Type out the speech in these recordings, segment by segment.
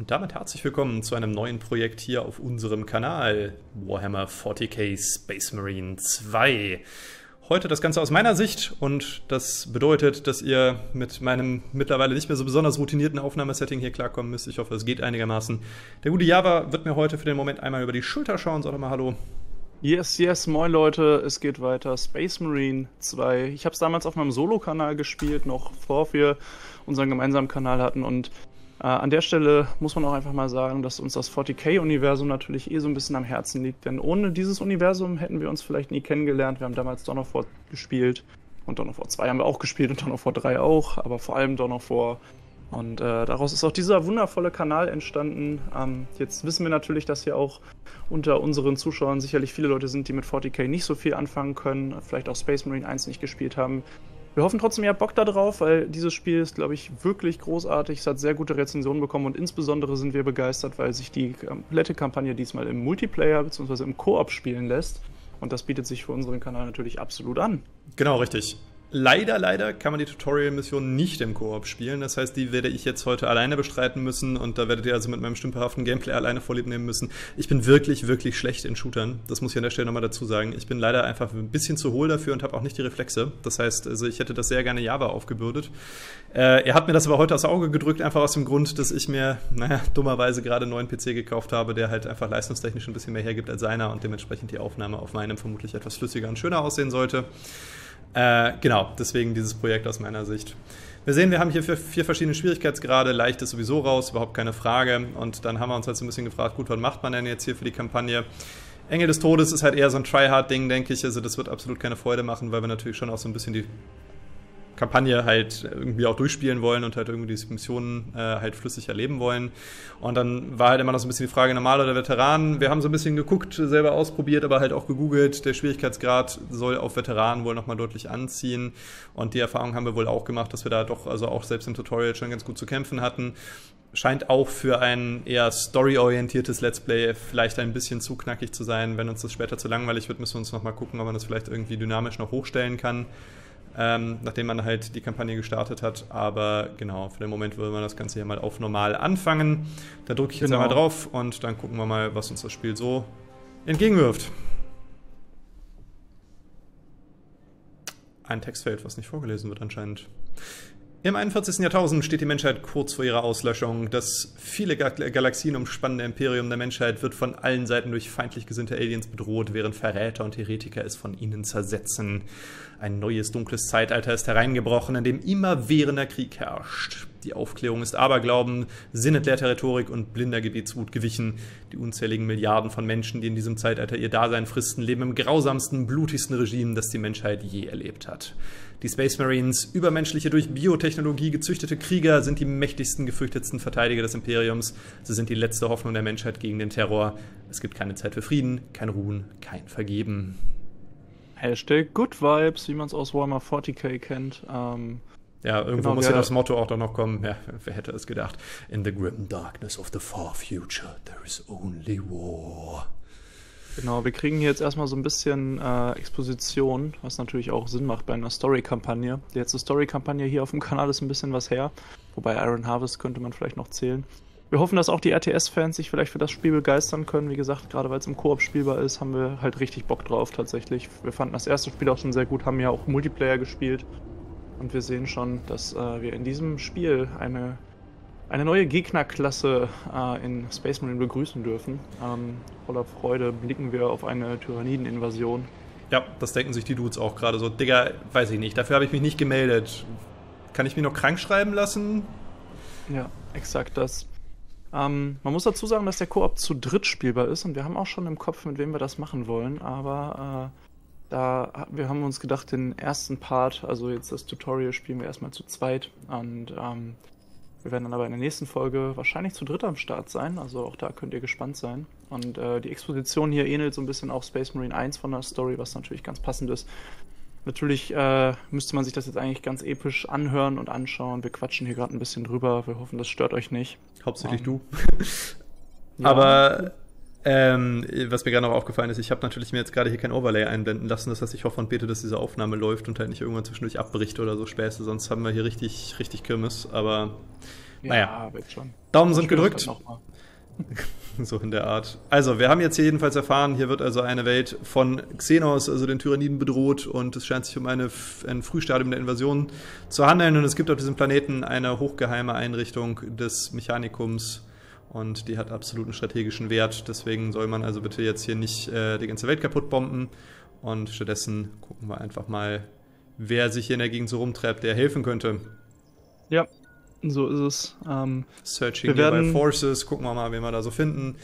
Und damit herzlich willkommen zu einem neuen Projekt hier auf unserem Kanal Warhammer 40k Space Marine 2. Heute das Ganze aus meiner Sicht und das bedeutet, dass ihr mit meinem mittlerweile nicht mehr so besonders routinierten Aufnahmesetting hier klarkommen müsst. Ich hoffe, es geht einigermaßen. Der gute Java wird mir heute für den Moment einmal über die Schulter schauen. Sag doch mal Hallo. Yes, moin Leute, es geht weiter. Space Marine 2. Ich habe es damals auf meinem Solo-Kanal gespielt, noch bevor wir unseren gemeinsamen Kanal hatten, und an der Stelle muss man auch einfach mal sagen, dass uns das 40k-Universum natürlich so ein bisschen am Herzen liegt, denn ohne dieses Universum hätten wir uns vielleicht nie kennengelernt. Wir haben damals Dawn of War gespielt und Dawn of War 2 haben wir auch gespielt und Dawn of War 3 auch, aber vor allem Dawn of War. Und daraus ist auch dieser wundervolle Kanal entstanden. Jetzt wissen wir natürlich, dass hier auch unter unseren Zuschauern sicherlich viele Leute sind, die mit 40k nicht so viel anfangen können, vielleicht auch Space Marine 1 nicht gespielt haben. Wir hoffen trotzdem, ihr habt Bock da drauf, weil dieses Spiel ist, glaube ich, wirklich großartig. Es hat sehr gute Rezensionen bekommen und insbesondere sind wir begeistert, weil sich die komplette Kampagne diesmal im Multiplayer bzw. im Koop spielen lässt. Und das bietet sich für unseren Kanal natürlich absolut an. Genau, richtig. Leider kann man die Tutorial-Mission nicht im Koop spielen. Das heißt, die werde ich jetzt heute alleine bestreiten müssen und da werdet ihr also mit meinem stümperhaften Gameplay alleine vorlieb nehmen müssen. Ich bin wirklich schlecht in Shootern. Das muss ich an der Stelle nochmal dazu sagen. Ich bin leider einfach ein bisschen zu hohl dafür und habe auch nicht die Reflexe. Das heißt, also ich hätte das sehr gerne Java aufgebürdet. Er hat mir das aber heute aufs Auge gedrückt, einfach aus dem Grund, dass ich mir, dummerweise gerade einen neuen PC gekauft habe, der halt einfach leistungstechnisch ein bisschen mehr hergibt als seiner und dementsprechend die Aufnahme auf meinem vermutlich etwas flüssiger und schöner aussehen sollte. Genau, deswegen dieses Projekt aus meiner Sicht. Wir sehen, wir haben hier 4 verschiedene Schwierigkeitsgrade. Leicht ist sowieso raus, überhaupt keine Frage. Und dann haben wir uns halt so ein bisschen gefragt, gut, was macht man denn jetzt hier für die Kampagne? Engel des Todes ist halt eher so ein Tryhard-Ding, denke ich. Also das wird absolut keine Freude machen, weil wir natürlich schon auch so ein bisschen die Kampagne halt irgendwie auch durchspielen wollen und halt irgendwie diese Missionen halt flüssig erleben wollen. Und dann war halt immer noch so ein bisschen die Frage, normal oder Veteran. Wir haben so ein bisschen geguckt, selber ausprobiert, aber halt auch gegoogelt. Der Schwierigkeitsgrad soll auf Veteranen wohl nochmal deutlich anziehen. Und die Erfahrung haben wir wohl auch gemacht, dass wir da doch also auch selbst im Tutorial schon ganz gut zu kämpfen hatten. Scheint auch für ein eher storyorientiertes Let's Play vielleicht ein bisschen zu knackig zu sein. Wenn uns das später zu langweilig wird, müssen wir uns nochmal gucken, ob man das vielleicht irgendwie dynamisch noch hochstellen kann. Nachdem man halt die Kampagne gestartet hat. Aber genau, für den Moment will man das Ganze hier mal auf normal anfangen. Da drücke ich jetzt einmal drauf und dann gucken wir mal, was uns das Spiel so entgegenwirft. Ein Textfeld, was nicht vorgelesen wird anscheinend. Im 41. Jahrtausend steht die Menschheit kurz vor ihrer Auslöschung. Das viele Galaxien umspannende Imperium der Menschheit wird von allen Seiten durch feindlich gesinnte Aliens bedroht, während Verräter und Heretiker es von ihnen zersetzen. Ein neues dunkles Zeitalter ist hereingebrochen, in dem immerwährender Krieg herrscht. Die Aufklärung ist Aberglauben, sinnentleerter Rhetorik und blinder Gebetswut gewichen. Die unzähligen Milliarden von Menschen, die in diesem Zeitalter ihr Dasein fristen, leben im grausamsten, blutigsten Regime, das die Menschheit je erlebt hat. Die Space Marines, übermenschliche, durch Biotechnologie gezüchtete Krieger, sind die mächtigsten, gefürchtetsten Verteidiger des Imperiums. Sie sind die letzte Hoffnung der Menschheit gegen den Terror. Es gibt keine Zeit für Frieden, kein Ruhen, kein Vergeben. Hashtag Good Vibes, wie man es aus Warhammer 40k kennt. Ja, irgendwo muss ja das Motto auch doch noch kommen. Ja, wer hätte es gedacht? In the grim darkness of the far future, there is only war. Genau, wir kriegen hier jetzt erstmal so ein bisschen Exposition, was natürlich auch Sinn macht bei einer Story-Kampagne. Die letzte Story-Kampagne hier auf dem Kanal ist ein bisschen was her, wobei Iron Harvest könnte man vielleicht noch zählen. Wir hoffen, dass auch die RTS-Fans sich vielleicht für das Spiel begeistern können. Wie gesagt, gerade weil es im Koop spielbar ist, haben wir halt richtig Bock drauf tatsächlich. Wir fanden das erste Spiel auch schon sehr gut, haben ja auch Multiplayer gespielt. Und wir sehen schon, dass wir in diesem Spiel eine neue Gegnerklasse in Space Marine begrüßen dürfen. Voller Freude blicken wir auf eine Tyrannideninvasion. Ja, das denken sich die Dudes auch gerade so. Digga, weiß ich nicht, dafür habe ich mich nicht gemeldet. Kann ich mich noch krank schreiben lassen? Ja, exakt das. Man muss dazu sagen, dass der Koop zu dritt spielbar ist und wir haben auch schon im Kopf, mit wem wir das machen wollen, aber wir haben uns gedacht, den ersten Part, also jetzt das Tutorial, spielen wir erstmal zu zweit und wir werden dann aber in der nächsten Folge wahrscheinlich zu dritt am Start sein, also auch da könnt ihr gespannt sein. Und die Exposition hier ähnelt so ein bisschen auch Space Marine 1 von der Story, was natürlich ganz passend ist. Natürlich müsste man sich das jetzt eigentlich ganz episch anhören und anschauen. Wir quatschen hier gerade ein bisschen drüber, wir hoffen, das stört euch nicht. Hauptsächlich du. Ja. Aber was mir gerade noch aufgefallen ist, ich habe natürlich mir jetzt gerade hier kein Overlay einblenden lassen. Das heißt, ich hoffe und bete, dass diese Aufnahme läuft und halt nicht irgendwann zwischendurch abbricht oder so Späße. Sonst haben wir hier richtig Kirmes. Aber Naja, wird schon. Daumen sind gedrückt. So in der Art. Also, wir haben jetzt hier jedenfalls erfahren, hier wird also eine Welt von Xenos, also den Tyranniden, bedroht und es scheint sich um ein Frühstadium der Invasion zu handeln und es gibt auf diesem Planeten eine hochgeheime Einrichtung des Mechanikums und die hat absoluten strategischen Wert, deswegen soll man also bitte jetzt hier nicht die ganze Welt kaputt bomben und stattdessen gucken wir einfach mal, wer sich hier in der Gegend so rumtreibt, der helfen könnte. Ja. So ist es. Searching by Forces, gucken wir mal, wen wir da so finden.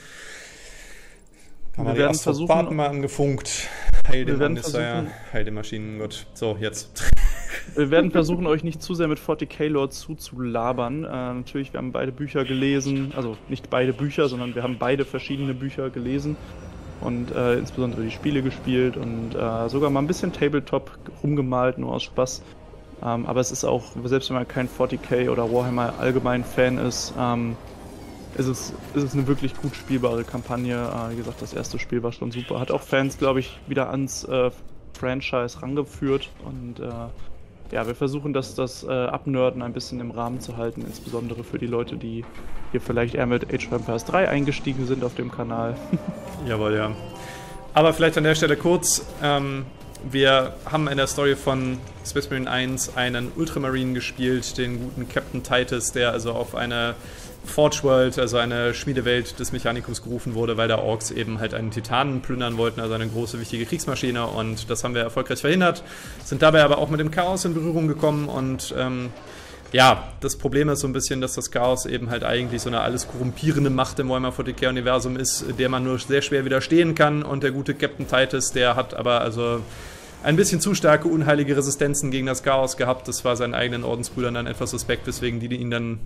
Haben wir werden versuchen, mal angefunkt. Heil dem Maschinengott. So, jetzt. Wir werden versuchen, euch nicht zu sehr mit 40k-Lore zuzulabern. Natürlich, wir haben beide Bücher gelesen. Also nicht beide Bücher, sondern wir haben beide verschiedene Bücher gelesen. Und insbesondere die Spiele gespielt und sogar mal ein bisschen Tabletop rumgemalt, nur aus Spaß. Aber es ist auch, selbst wenn man kein 40k oder Warhammer allgemein Fan ist, ist es eine wirklich gut spielbare Kampagne. Wie gesagt, das erste Spiel war schon super. Hat auch Fans, glaube ich, wieder ans Franchise rangeführt. Und ja, wir versuchen das Abnörden ein bisschen im Rahmen zu halten, insbesondere für die Leute, die hier vielleicht eher mit Age of Empires 3 eingestiegen sind auf dem Kanal. Jawohl, ja. Aber vielleicht an der Stelle kurz, wir haben in der Story von Space Marine 1 einen Ultramarine gespielt, den guten Captain Titus, der also auf eine Forge World, also eine Schmiedewelt des Mechanikums gerufen wurde, weil da Orks eben halt einen Titanen plündern wollten, also eine große, wichtige Kriegsmaschine und das haben wir erfolgreich verhindert, sind dabei aber auch mit dem Chaos in Berührung gekommen und ja, das Problem ist so ein bisschen, dass das Chaos eben halt eigentlich so eine alles korrumpierende Macht im Warhammer 40k-Universum ist, der man nur sehr schwer widerstehen kann und der gute Captain Titus, der hat aber also ein bisschen zu starke unheilige Resistenzen gegen das Chaos gehabt. Das war seinen eigenen Ordensbrüdern dann etwas suspekt, weswegen die ihn dann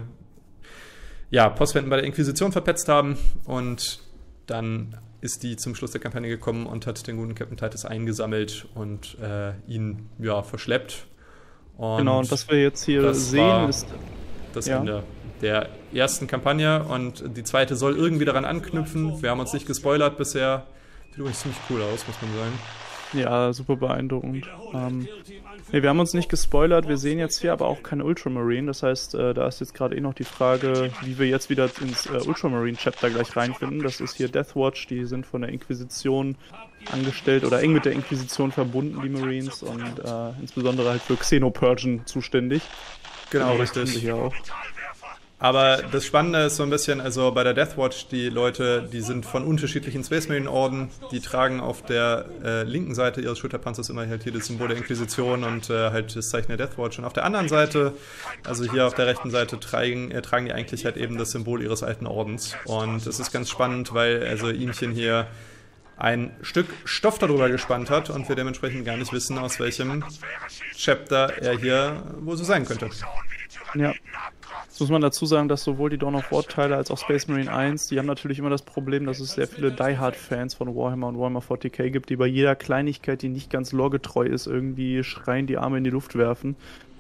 ja, Postwenden bei der Inquisition verpetzt haben und dann ist die zum Schluss der Kampagne gekommen und hat den guten Captain Titus eingesammelt und ihn ja verschleppt. Und genau, und was wir jetzt hier sehen, ist das Ende der ersten Kampagne und die zweite soll irgendwie daran anknüpfen. Wir haben uns nicht gespoilert bisher. Sieht übrigens ziemlich cool aus, muss man sagen. Ja, super beeindruckend. Nee, wir haben uns nicht gespoilert, wir sehen jetzt hier aber auch keine Ultramarine, das heißt, da ist jetzt gerade noch die Frage, wie wir jetzt wieder ins Ultramarine-Chapter gleich reinfinden. Das ist hier Deathwatch, die sind von der Inquisition angestellt oder eng mit der Inquisition verbunden, die Marines, und insbesondere halt für Xenopurgen zuständig. Genau, richtig. Hier auch. Aber das Spannende ist so ein bisschen, also bei der Deathwatch, die Leute, die sind von unterschiedlichen Space Marine Orden, die tragen auf der linken Seite ihres Schulterpanzers immer halt hier das Symbol der Inquisition und halt das Zeichen der Deathwatch. Und auf der anderen Seite, also hier auf der rechten Seite, tragen die eigentlich halt eben das Symbol ihres alten Ordens. Und es ist ganz spannend, weil also ihmchen hier ein Stück Stoff darüber gespannt hat und wir dementsprechend gar nicht wissen, aus welchem Chapter er hier wohl so sein könnte. Ja. Jetzt muss man dazu sagen, dass sowohl die Dawn of War Teile als auch Space Marine 1, die haben natürlich immer das Problem, dass es sehr viele Die-Hard-Fans von Warhammer und Warhammer 40k gibt, die bei jeder Kleinigkeit, die nicht ganz loregetreu ist, irgendwie schreien, die Arme in die Luft werfen.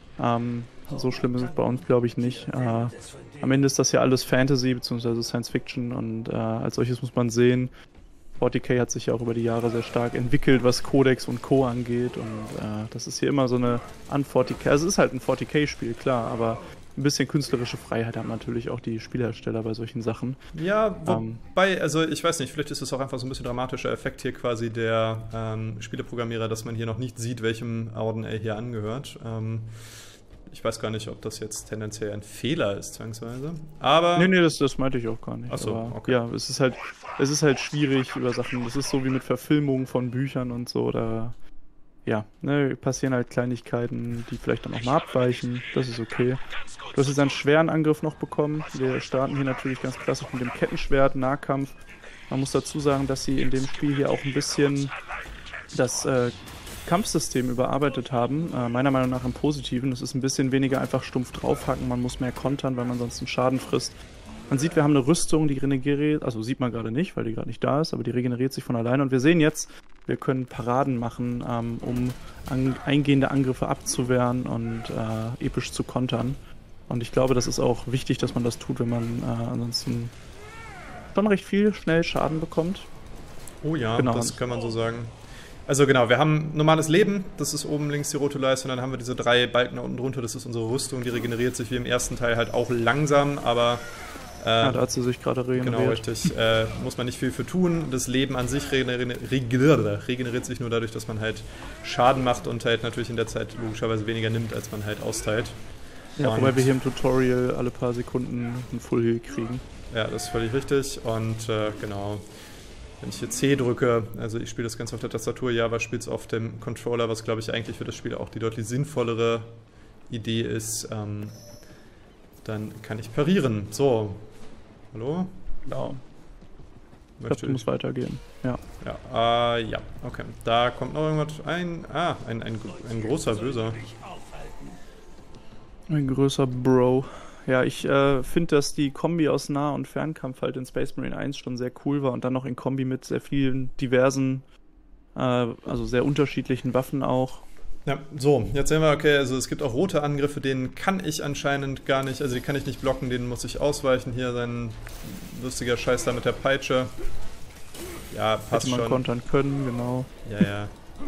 So schlimm ist es bei uns, glaube ich, nicht. Am Ende ist das ja alles Fantasy bzw. Science Fiction und als solches muss man sehen, 40k hat sich ja auch über die Jahre sehr stark entwickelt, was Codex und Co. angeht und das ist hier immer so eine Un-40k, also es ist halt ein 40k-Spiel, klar, aber ein bisschen künstlerische Freiheit haben natürlich auch die Spielhersteller bei solchen Sachen. Ja, wobei, also ich weiß nicht, vielleicht ist es auch einfach so ein bisschen dramatischer Effekt hier quasi der Spieleprogrammierer, dass man hier noch nicht sieht, welchem Orden er hier angehört. Ich weiß gar nicht, ob das jetzt tendenziell ein Fehler ist, zwangsweise. Aber nee, das meinte ich auch gar nicht. Ach so, aber, okay. Ja, es ist halt schwierig über Sachen. Das ist so wie mit Verfilmungen von Büchern und so. Da ja, ne, passieren halt Kleinigkeiten, die vielleicht dann auch mal abweichen. Das ist okay. Du hast jetzt einen schweren Angriff noch bekommen. Wir starten hier natürlich ganz klassisch mit dem Kettenschwert, Nahkampf. Man muss dazu sagen, dass sie in dem Spiel hier auch ein bisschen das Kampfsystem überarbeitet haben. Meiner Meinung nach im Positiven. Es ist ein bisschen weniger einfach stumpf draufhacken. Man muss mehr kontern, weil man sonst einen Schaden frisst. Man sieht, wir haben eine Rüstung, die regeneriert, also sieht man gerade nicht, weil die gerade nicht da ist, aber die regeneriert sich von alleine. Und wir sehen jetzt, wir können Paraden machen, um eingehende Angriffe abzuwehren und episch zu kontern. Und ich glaube, das ist auch wichtig, dass man das tut, wenn man ansonsten schon recht viel schnell Schaden bekommt. Oh ja, genau. Das kann man so sagen. Also genau, wir haben normales Leben, das ist oben links die rote Leiste, und dann haben wir diese 3 Balken da unten drunter, das ist unsere Rüstung, die regeneriert sich wie im ersten Teil halt auch langsam, aber da hat sie sich gerade regeneriert. Genau, richtig. Muss man nicht viel für tun. Das Leben an sich regeneriert sich nur dadurch, dass man halt Schaden macht und halt natürlich in der Zeit logischerweise weniger nimmt, als man halt austeilt. Ja, wobei wir hier im Tutorial alle paar Sekunden einen Full Heal kriegen. Ja, das ist völlig richtig. Und genau, wenn ich hier C drücke, also ich spiele das Ganze auf der Tastatur, Java spielt es auf dem Controller, was glaube ich eigentlich für das Spiel auch die deutlich sinnvollere Idee ist, dann kann ich parieren. So. Hallo? Genau. Ich glaube, du musst weitergehen. Ja. Ja, okay. Da kommt noch irgendwas. Ein großer Böser. Ein größer Bro. Ja, ich finde, dass die Kombi aus Nah- und Fernkampf halt in Space Marine 1 schon sehr cool war und dann noch in Kombi mit sehr vielen diversen, also sehr unterschiedlichen Waffen auch. Ja, so, jetzt sehen wir, okay, also es gibt auch rote Angriffe, denen kann ich anscheinend gar nicht, also die kann ich nicht blocken, denen muss ich ausweichen. Hier sein lustiger Scheiß da mit der Peitsche. Ja, passt schon. Hätte man kontern können, genau. Ja.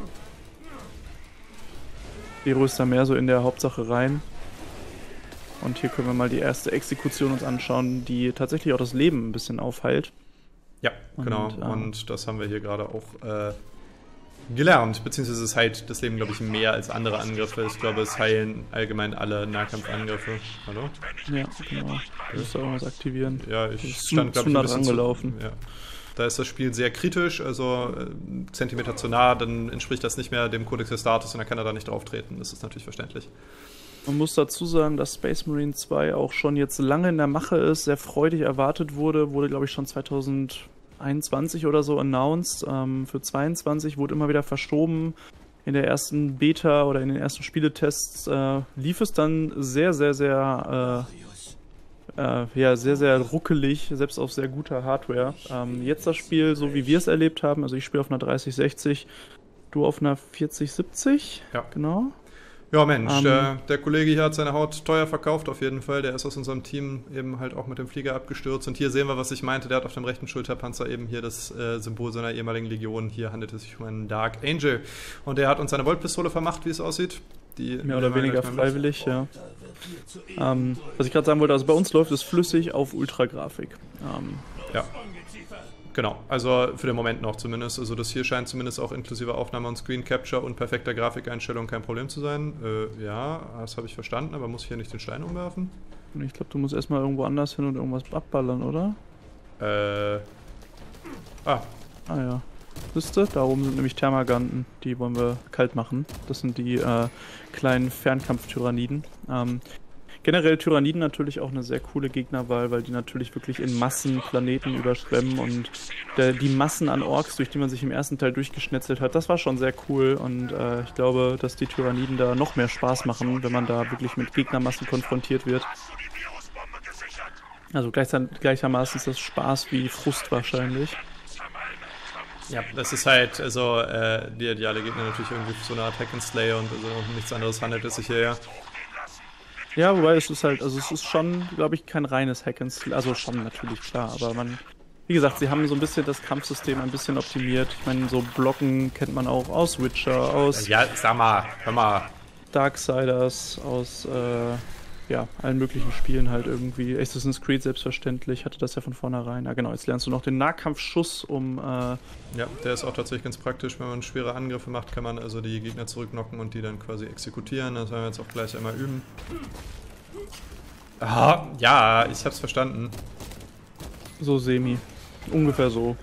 Hero ist da mehr so in der Hauptsache rein. Und hier können wir mal die erste Exekution uns anschauen, die tatsächlich auch das Leben ein bisschen aufheilt. Ja, genau. Und das haben wir hier gerade auch gelernt, beziehungsweise es heilt das Leben, glaube ich, mehr als andere Angriffe. Ich glaube, es heilen allgemein alle Nahkampfangriffe. Hallo? Ja, genau. Du musst da irgendwas aktivieren. Ja, ich stand, glaube ich, ein bisschen angelaufen. Ja. Da ist das Spiel sehr kritisch, also Zentimeter zu nah, dann entspricht das nicht mehr dem Codex des Status und dann kann er da nicht drauf treten. Das ist natürlich verständlich. Man muss dazu sagen, dass Space Marine 2 auch schon jetzt lange in der Mache ist, sehr freudig erwartet wurde, glaube ich schon 2021 oder so announced. Für 22 wurde immer wieder verschoben. In der ersten Beta oder in den ersten Spieletests lief es dann sehr, sehr, sehr ruckelig, selbst auf sehr guter Hardware. Jetzt das Spiel, so wie wir es erlebt haben, also ich spiele auf einer 3060, du auf einer 4070, ja. Genau. Ja, Mensch, der Kollege hier hat seine Haut teuer verkauft auf jeden Fall. Der ist aus unserem Team eben halt auch mit dem Flieger abgestürzt. Und hier sehen wir, was ich meinte. Der hat auf dem rechten Schulterpanzer eben hier das Symbol seiner ehemaligen Legion. Hier handelt es sich um einen Dark Angel. Und der hat uns seine Voltpistole vermacht, wie es aussieht. Die mehr oder weniger freiwillig, ja. Was ich gerade sagen wollte, also bei uns läuft es flüssig auf Ultragrafik. Ja. Genau, also für den Moment noch zumindest. Also das hier scheint zumindest auch inklusive Aufnahme und Screen Capture und perfekter Grafikeinstellung kein Problem zu sein. Ja, das habe ich verstanden, aber muss ich hier nicht den Stein umwerfen? Ich glaube, du musst erstmal irgendwo anders hin und irgendwas abballern, oder? Ah ja. Siehst du? Da oben sind nämlich Thermaganten, die wollen wir kalt machen. Das sind die kleinen Fernkampf-Tyranniden. Generell Tyranniden natürlich auch eine sehr coole Gegnerwahl, weil die natürlich wirklich in Massen Planeten überschwemmen und die Massen an Orks, durch die man sich im ersten Teil durchgeschnetzelt hat, das war schon sehr cool und ich glaube, dass die Tyranniden da noch mehr Spaß machen, wenn man da wirklich mit Gegnermassen konfrontiert wird. Also gleichermaßen ist das Spaß wie Frust wahrscheinlich. Ja, das ist halt, also die ideale Gegner natürlich irgendwie so eine Art Hack and Slay und also nichts anderes handelt es sich hier ja. Ja, wobei es ist halt, also es ist schon, glaube ich, kein reines Hack and Slay, also schon natürlich, klar, aber wie gesagt, sie haben so ein bisschen das Kampfsystem ein bisschen optimiert. Ich meine, so Blocken kennt man auch aus Witcher, aus... Ja, sag mal, hör mal. Darksiders, aus, allen möglichen Spielen halt irgendwie. Assassin's Creed selbstverständlich, hatte das ja von vornherein. Ja genau, jetzt lernst du noch den Nahkampfschuss, Ja, der ist auch tatsächlich ganz praktisch. Wenn man schwere Angriffe macht, kann man also die Gegner zurückknocken und die dann quasi exekutieren. Das werden wir jetzt auch gleich einmal üben. Aha, ja, ich hab's verstanden. So semi. Ungefähr so.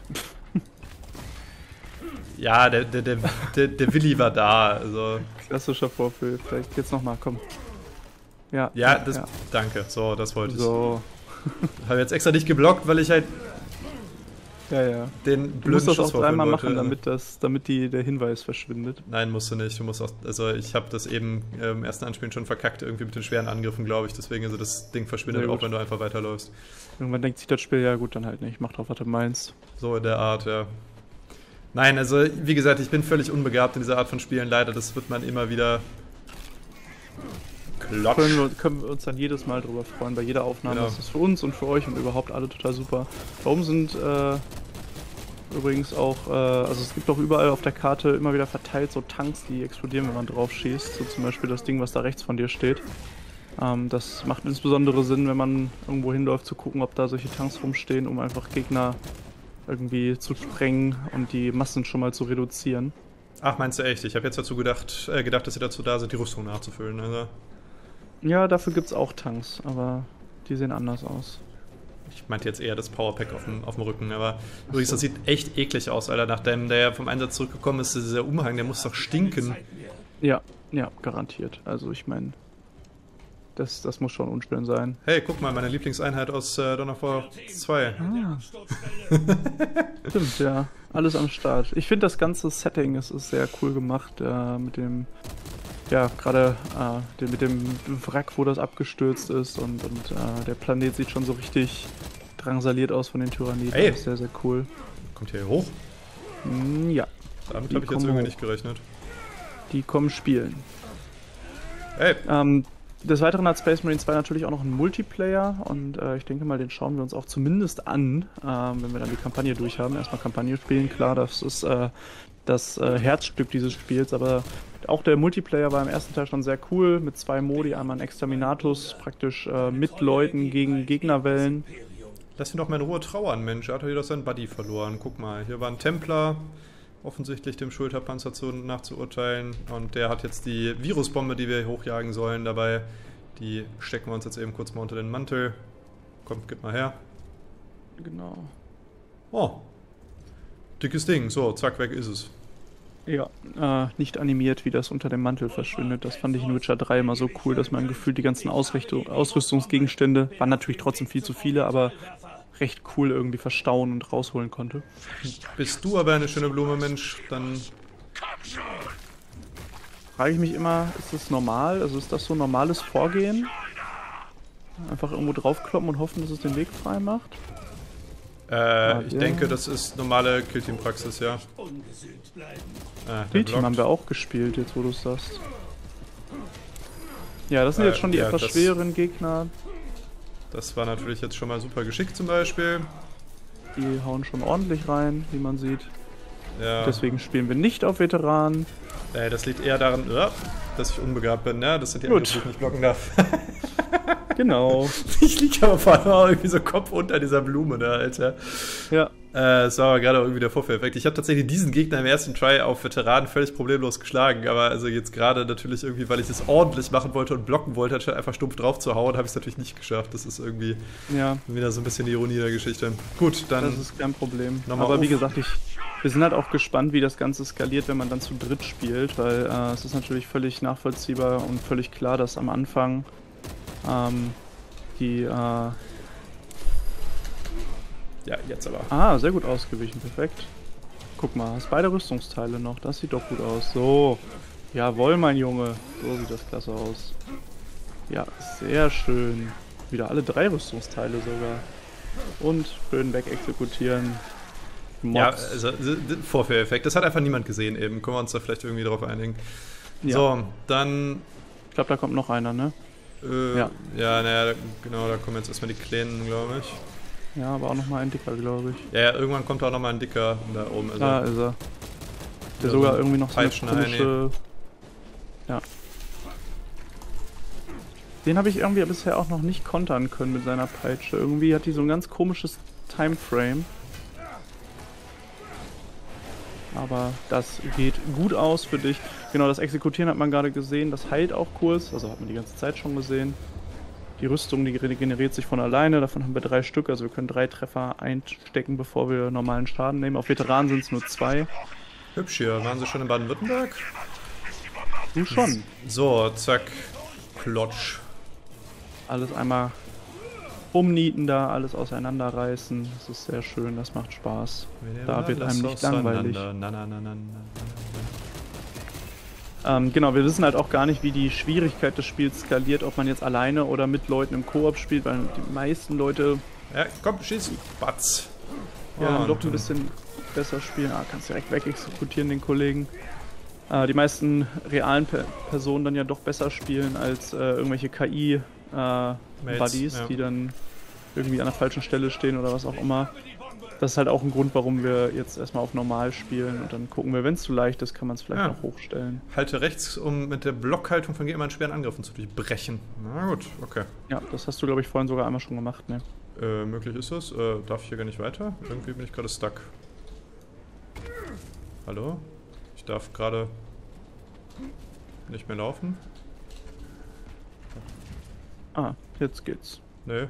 Ja, der Willi war da, also... Klassischer Vorfüll. Vielleicht jetzt nochmal, komm. Ja, danke. So, das wollte ich. So. Habe jetzt extra nicht geblockt, weil ich halt den blöden Du musst das Schuss auch dreimal machen, wollte. damit der Hinweis verschwindet. Nein, musst du nicht. Du musst auch, also ich habe das eben im ersten Anspielen schon verkackt, irgendwie mit den schweren Angriffen, glaube ich. Deswegen, also das Ding verschwindet auch, wenn du einfach weiterläufst. Irgendwann denkt sich das Spiel, ja gut, dann halt nicht. Mach drauf, was du meinst. So in der Art, ja. Nein, also wie gesagt, ich bin völlig unbegabt in dieser Art von Spielen. Leider, das wird man immer wieder... Können wir uns dann jedes Mal drüber freuen, bei jeder Aufnahme. Genau. Das ist für uns und für euch und überhaupt alle total super. Warum sind übrigens auch, also es gibt auch überall auf der Karte immer wieder verteilt so Tanks, die explodieren, wenn man drauf schießt. So zum Beispiel das Ding, was da rechts von dir steht. Das macht insbesondere Sinn, wenn man irgendwo hinläuft, zu gucken, ob da solche Tanks rumstehen, um einfach Gegner irgendwie zu sprengen und die Massen schon mal zu reduzieren. Ach, meinst du echt? Ich habe jetzt dazu gedacht, dass sie dazu da sind, die Rüstung nachzufüllen. Also. Ja, dafür gibt's auch Tanks, aber die sehen anders aus. Ich meinte jetzt eher das Powerpack auf dem Rücken, aber übrigens, das sieht echt eklig aus, Alter. Nachdem der vom Einsatz zurückgekommen ist, dieser Umhang, der muss doch stinken. Ja, garantiert. Also ich meine, das muss schon unschön sein. Hey, guck mal, meine Lieblingseinheit aus Dawn of War 2. Ah. Stimmt, ja. Alles am Start. Ich finde das ganze Setting, es ist sehr cool gemacht, mit dem, ja, gerade mit dem Wrack, wo das abgestürzt ist und der Planet sieht schon so richtig drangsaliert aus von den Tyranniden. Hey. Das ist sehr, sehr cool. Kommt hier hoch? Ja. Damit habe ich jetzt irgendwie nicht gerechnet. Die kommen spielen. Hey. Des Weiteren hat Space Marine 2 natürlich auch noch einen Multiplayer und ich denke mal, den schauen wir uns auch zumindest an, wenn wir dann die Kampagne durch haben. Erstmal Kampagne spielen, klar, das ist das Herzstück dieses Spiels, aber auch der Multiplayer war im ersten Teil schon sehr cool, mit 2 Modi, einmal ein Exterminatus, praktisch mit Leuten gegen Gegnerwellen. Lass ihn doch mal in Ruhe trauern, Mensch, er hat hier doch seinen Buddy verloren. Guck mal, hier war ein Templer, offensichtlich dem Schulterpanzer nachzuurteilen. Und der hat jetzt die Virusbombe, die wir hochjagen sollen, dabei. Die stecken wir uns jetzt eben kurz mal unter den Mantel. Komm, gib mal her. Genau. Oh. Dickes Ding. So, zack, weg ist es. Ja, nicht animiert, wie das unter dem Mantel verschwindet. Das fand ich in Witcher 3 immer so cool, dass man gefühlt die ganzen Ausrüstungsgegenstände, waren natürlich trotzdem viel zu viele, aber recht cool irgendwie verstauen und rausholen konnte. Bist du aber eine schöne Blume, Mensch, dann... Frage ich mich immer, ist das normal? Also ist das so ein normales Vorgehen? Einfach irgendwo draufkloppen und hoffen, dass es den Weg frei macht? Ich denke, das ist normale Killteam-Praxis, ja. Killteam haben wir auch gespielt, jetzt wo du es sagst. Ja, das sind jetzt schon die etwas schwereren Gegner. Das war natürlich jetzt schon mal super geschickt zum Beispiel. Die hauen schon ordentlich rein, wie man sieht. Ja. Deswegen spielen wir nicht auf Veteranen. Das liegt eher daran, dass ich unbegabt bin, ne? Das sind die Gut. die ich nicht blocken darf. Genau. Ich liege aber vor allem auch irgendwie so Kopf unter dieser Blume da, Alter. Ja. Das war aber gerade auch irgendwie der Vorführeffekt. Ich habe tatsächlich diesen Gegner im ersten Try auf Veteranen völlig problemlos geschlagen, aber also jetzt gerade natürlich irgendwie, weil ich das ordentlich machen wollte und blocken wollte, anstatt einfach stumpf drauf zu hauen, habe ich es natürlich nicht geschafft. Das ist irgendwie wieder so ein bisschen die Ironie der Geschichte. Gut, dann... Das ist kein Problem. Aber wie gesagt, wir sind halt auch gespannt, wie das Ganze skaliert, wenn man dann zu dritt spielt, weil es ist natürlich völlig nachvollziehbar und völlig klar, dass am Anfang ja, jetzt aber. Sehr gut ausgewichen, perfekt. Guck mal, hast beide Rüstungsteile noch, das sieht doch gut aus. So, jawohl, mein Junge, so sieht das klasse aus. Ja, sehr schön. Wieder alle 3 Rüstungsteile sogar. Und schön wegexekutieren. Mods. Ja, also Vorführeffekt, das hat einfach niemand gesehen eben. Können wir uns da vielleicht irgendwie drauf einigen. Ja. So, dann... Ich glaube, da kommt noch einer, ne? Naja, genau, da kommen jetzt erstmal die Kleinen, glaube ich. Ja, aber auch nochmal ein dicker, glaube ich. Ja, irgendwann kommt auch nochmal ein dicker da oben. Ist er. Der sogar irgendwie noch so eine komische... Ja. Den habe ich irgendwie bisher auch noch nicht kontern können mit seiner Peitsche. Irgendwie hat die so ein ganz komisches Timeframe. Aber das geht gut aus für dich. Genau, das Exekutieren hat man gerade gesehen. Das heilt auch kurz. Also hat man die ganze Zeit schon gesehen. Die Rüstung, die regeneriert sich von alleine. Davon haben wir 3 Stück. Also wir können 3 Treffer einstecken, bevor wir normalen Schaden nehmen. Auf Veteranen sind es nur 2. Hübsch hier. Waren Sie schon in Baden-Württemberg? Du schon. So, zack. Klotsch. Alles einmal umnieten da, alles auseinanderreißen. Das ist sehr schön, das macht Spaß. Da wird einem nicht langweilig. Genau, wir wissen halt auch gar nicht, wie die Schwierigkeit des Spiels skaliert, ob man jetzt alleine oder mit Leuten im Koop spielt, weil die meisten Leute... Ja, komm, schieß, Batz. Ja, doch ein bisschen besser spielen. Kannst direkt wegexekutieren, den Kollegen. Die meisten realen Personen dann ja doch besser spielen als irgendwelche KI-Buddies, die dann irgendwie an der falschen Stelle stehen oder was auch immer. Das ist halt auch ein Grund, warum wir jetzt erstmal auf normal spielen und dann gucken wir, wenn es zu leicht ist, kann man es vielleicht noch hochstellen. Halte rechts, um mit der Blockhaltung von Gegnern schweren Angriffen zu durchbrechen. Na gut, okay. Ja, das hast du, glaube ich, vorhin sogar einmal schon gemacht, ne? Möglich ist das. Darf ich hier gar nicht weiter? Irgendwie bin ich gerade stuck. Hallo? Ich darf gerade nicht mehr laufen. Ah, jetzt geht's. Nö.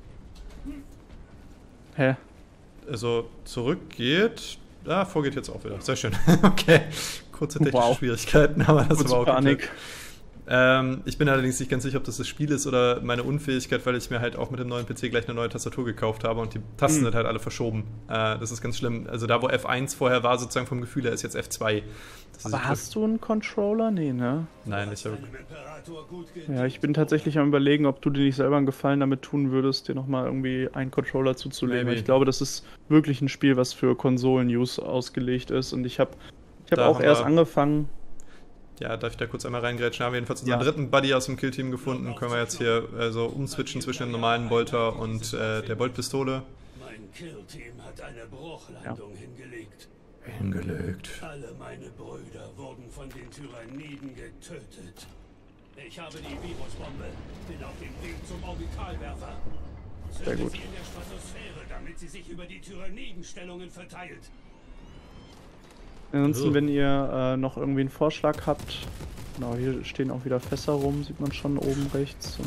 Hä? Also zurück geht. Ah, vor geht jetzt auch wieder. Sehr schön. Okay. Kurze technische Schwierigkeiten, aber das war auch Panik. Ich bin allerdings nicht ganz sicher, ob das das Spiel ist oder meine Unfähigkeit, weil ich mir halt auch mit dem neuen PC gleich eine neue Tastatur gekauft habe und die Tasten sind halt alle verschoben. Das ist ganz schlimm. Also da, wo F1 vorher war, sozusagen vom Gefühl her, ist jetzt F2. Aber hast du einen Controller? Nee, ne? Nein, ich habe... Ja, ich bin tatsächlich am Überlegen, ob du dir nicht selber einen Gefallen damit tun würdest, dir nochmal irgendwie einen Controller zuzulegen. Ich glaube, das ist wirklich ein Spiel, was für Konsolen-Use ausgelegt ist und ich habe auch erst angefangen... Ja, darf ich da kurz einmal reingrätschen? Haben wir jedenfalls unseren dritten Buddy aus dem Killteam gefunden. Können wir jetzt hier umswitchen zwischen dem normalen Bolter und der Boltpistole. Mein Killteam hat eine Bruchlandung hingelegt. Alle meine Brüder wurden von den Tyranniden getötet. Ich habe die Virusbombe. Bin auf dem Weg zum Orbitalwerfer. Sehr gut. Sie in der Stratosphäre, damit sie sich über die Tyranniden-Stellungen verteilt. Ansonsten, wenn ihr noch irgendwie einen Vorschlag habt, genau, hier stehen auch wieder Fässer rum, sieht man schon oben rechts.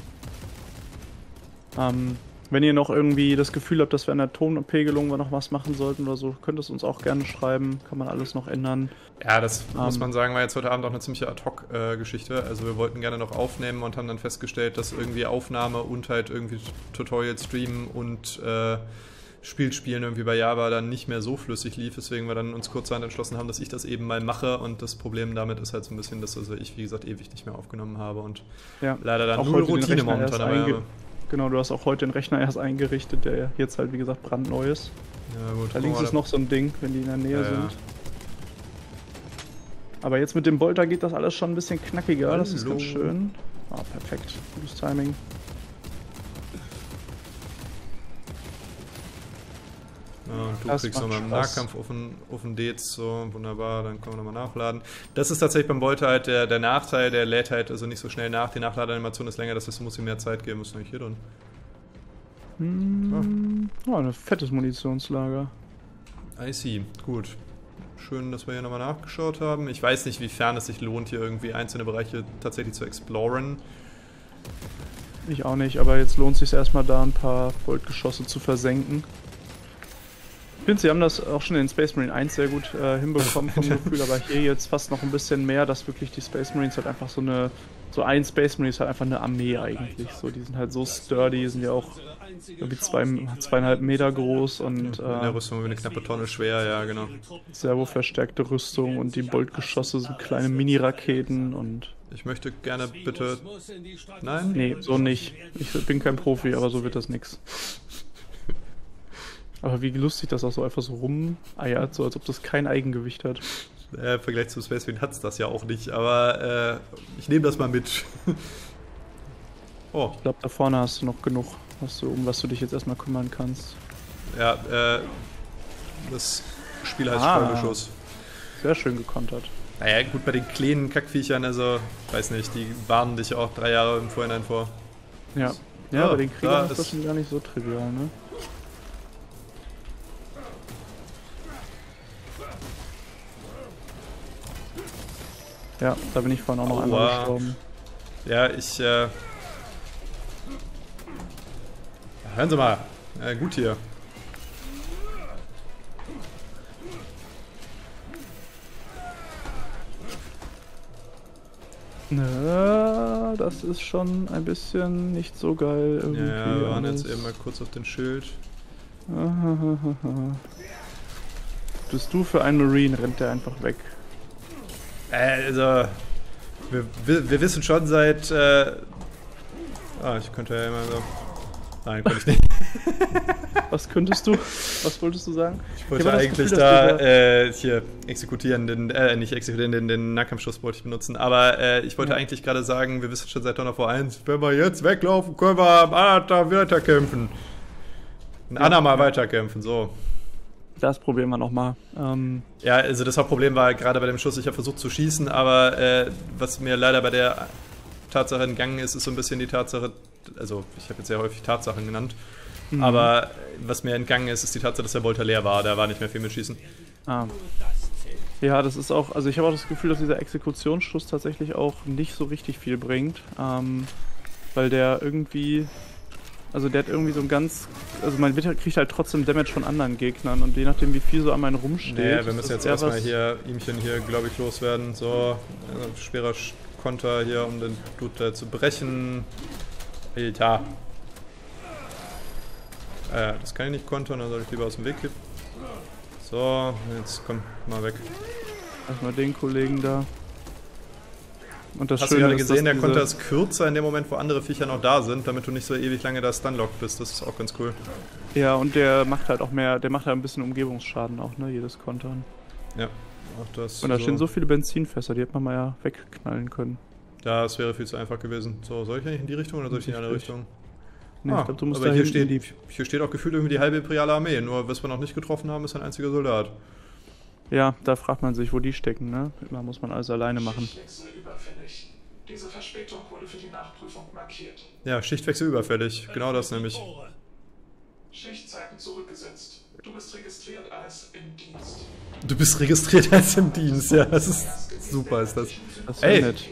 Und wenn ihr noch irgendwie das Gefühl habt, dass wir an der Tonpegelung noch was machen sollten oder so, könnt ihr es uns auch gerne schreiben, kann man alles noch ändern. Ja, das muss man sagen, war jetzt heute Abend auch eine ziemliche Ad-Hoc-Geschichte. Also wir wollten gerne noch aufnehmen und haben dann festgestellt, dass irgendwie Aufnahme und halt irgendwie Tutorial streamen und Spielen irgendwie bei Java dann nicht mehr so flüssig lief, weswegen wir dann uns kurzerhand entschlossen haben, dass ich das eben mal mache und das Problem damit ist halt so ein bisschen, dass ich, wie gesagt, ewig nicht mehr aufgenommen habe und leider dann nur Routine momentan habe. Genau, du hast auch heute den Rechner erst eingerichtet, der jetzt halt, wie gesagt, brandneu ist. Ja, gut, da links ist noch so ein Ding, wenn die in der Nähe sind. Aber jetzt mit dem Bolter geht das alles schon ein bisschen knackiger, das ist ganz schön. Ah, perfekt, gutes Timing. Ja, und du kriegst nochmal im Nahkampf auf den Dez, so wunderbar, dann können wir nochmal nachladen. Das ist tatsächlich beim Bolter halt der Nachteil, der lädt halt also nicht so schnell nach, die Nachladeanimation ist länger, das heißt, du musst ihm mehr Zeit geben, was ist eigentlich hier drin? Ein fettes Munitionslager. I see, gut. Schön, dass wir hier nochmal nachgeschaut haben. Ich weiß nicht, wiefern es sich lohnt, hier irgendwie einzelne Bereiche tatsächlich zu exploren. Ich auch nicht, aber jetzt lohnt es sich erstmal da ein paar Boltgeschosse zu versenken. Ich finde, sie haben das auch schon in Space Marine 1 sehr gut hinbekommen vom Gefühl, aber hier jetzt fast noch ein bisschen mehr, dass wirklich die Space Marines halt einfach so ein Space Marine ist halt einfach eine Armee eigentlich. So, die sind halt so sturdy, sind ja auch irgendwie 2,5 Meter groß und in der Rüstung eine knappe Tonne schwer, ja genau. Servo-verstärkte Rüstung und die Boltgeschosse sind kleine Mini-Raketen und... Ich möchte gerne bitte... Nein? Nee, so nicht. Ich bin kein Profi, aber so wird das nix. Aber wie lustig das auch so einfach so rumeiert, so als ob das kein Eigengewicht hat. Im Vergleich zu Space Marine hat es das ja auch nicht, aber ich nehme das mal mit. Oh. Ich glaube, da vorne hast du noch genug, um was du dich jetzt erstmal kümmern kannst. Ja, das Spiel heißt Vollbeschuss. Sehr schön gekontert. Naja, gut, bei den kleinen Kackviechern, also, weiß nicht, die warnen dich auch 3 Jahre im Vorhinein vor. Ja, ja, bei den Kriegern ist das schon gar nicht so trivial, ne? Ja, da bin ich vorhin auch noch einmal gestorben. Ja, hören Sie mal. Gut hier. Na, das ist schon ein bisschen nicht so geil irgendwie. Ja, wir waren jetzt eben mal kurz auf den Schild. Bist du für einen Marine, rennt der einfach weg. Also, wir wissen schon seit... ich könnte ja immer so... Nein, könnte ich nicht. Was könntest du? Was wolltest du sagen? Ich wollte eigentlich Gefühl, hier exekutieren, den Nahkampfschuss wollte ich benutzen, aber ich wollte eigentlich gerade sagen, wir wissen schon seit Dawn of War 1, wenn wir jetzt weglaufen, können wir am Anata weiterkämpfen. Anna mal weiterkämpfen, so. Das probieren wir nochmal. Ja, also das Hauptproblem war gerade bei dem Schuss, ich habe versucht zu schießen, aber was mir leider bei der Tatsache entgangen ist, ist so ein bisschen die Tatsache, also ich habe jetzt sehr häufig Tatsachen genannt, aber was mir entgangen ist, ist die Tatsache, dass der Bolter leer war, da war nicht mehr viel mit Schießen. Ah. Ja, das ist auch, also ich habe auch das Gefühl, dass dieser Exekutionsschuss tatsächlich auch nicht so richtig viel bringt, weil der irgendwie, also der hat irgendwie so ein ganz, also man kriegt halt trotzdem Damage von anderen Gegnern und je nachdem wie viel so an meinen rumsteht. Ja, wir müssen jetzt erstmal hier ihmchen hier, glaube ich, loswerden, so, schwerer Konter hier, um den Dude zu brechen. Alter. Das kann ich nicht kontern, dann soll ich lieber aus dem Weg kippen. So, jetzt komm, mal weg. Erstmal den Kollegen da. Und das Hast du Schöne gerade ist, gesehen, dass der Konter ist kürzer in dem Moment, wo andere Viecher noch da sind, damit du nicht so ewig lange da stunlocked bist. Das ist auch ganz cool. Ja, und der macht halt auch mehr, der macht halt ein bisschen Umgebungsschaden auch, ne, jedes Kontern. Ja, auch das. Und da stehen so viele Benzinfässer, die hätte man mal ja wegknallen können. Ja, das wäre viel zu einfach gewesen. So, soll ich eigentlich in die Richtung oder soll ich in die andere Richtung? Nee, ich glaub, du musst aber da hier steht auch gefühlt irgendwie die halbe imperiale Armee. Nur was wir noch nicht getroffen haben, ist ein einziger Soldat. Ja, da fragt man sich, wo die stecken, ne? Immer muss man alles alleine machen. Schichtwechsel überfällig. Diese Verspätung wurde für die Nachprüfung markiert. Ja, Schichtwechsel überfällig. Genau das nämlich. Schichtzeiten zurückgesetzt. Du bist registriert als im Dienst. Du bist registriert als im Dienst, ja. Das ist super, ist das. Das ist Ey! nett.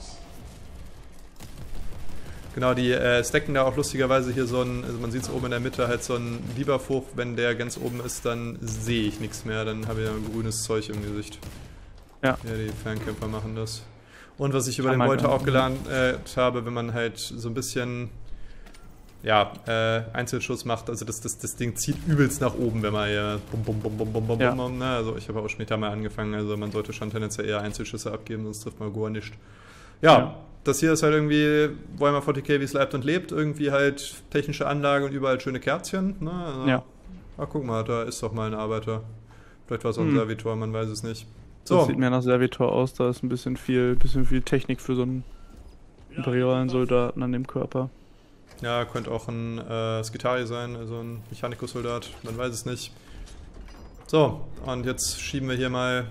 Genau, die stacken da auch lustigerweise hier so ein, also man sieht es oben in der Mitte, halt so ein Debuff hoch. Wenn der ganz oben ist, dann sehe ich nichts mehr. Dann habe ich ja ein grünes Zeug im Gesicht. Ja. Ja, die Fernkämpfer machen das. Und was ich über Kann den man Bolter dann- auch gelernt habe, wenn man halt so ein bisschen, ja, Einzelschuss macht, also das Ding zieht übelst nach oben, wenn man hier bum bum bum bum bum bum Ja. bum, ne? Also ich habe auch später mal angefangen, also man sollte schon tendenziell eher Einzelschüsse abgeben, sonst trifft man gar nicht. Ja, das hier ist halt irgendwie Warhammer 40k, wie es leibt und lebt, irgendwie halt technische Anlage und überall schöne Kerzchen, ne? Also, Ja. Ah, guck mal, da ist doch mal ein Arbeiter. Vielleicht war es auch ein Servitor, man weiß es nicht. Das So, sieht mehr nach Servitor aus, da ist ein bisschen viel Technik für so einen imperialen Soldaten an dem Körper. ja, könnte auch ein Skitari sein, also ein Mechanikus-Soldat, man weiß es nicht. So, und jetzt schieben wir hier mal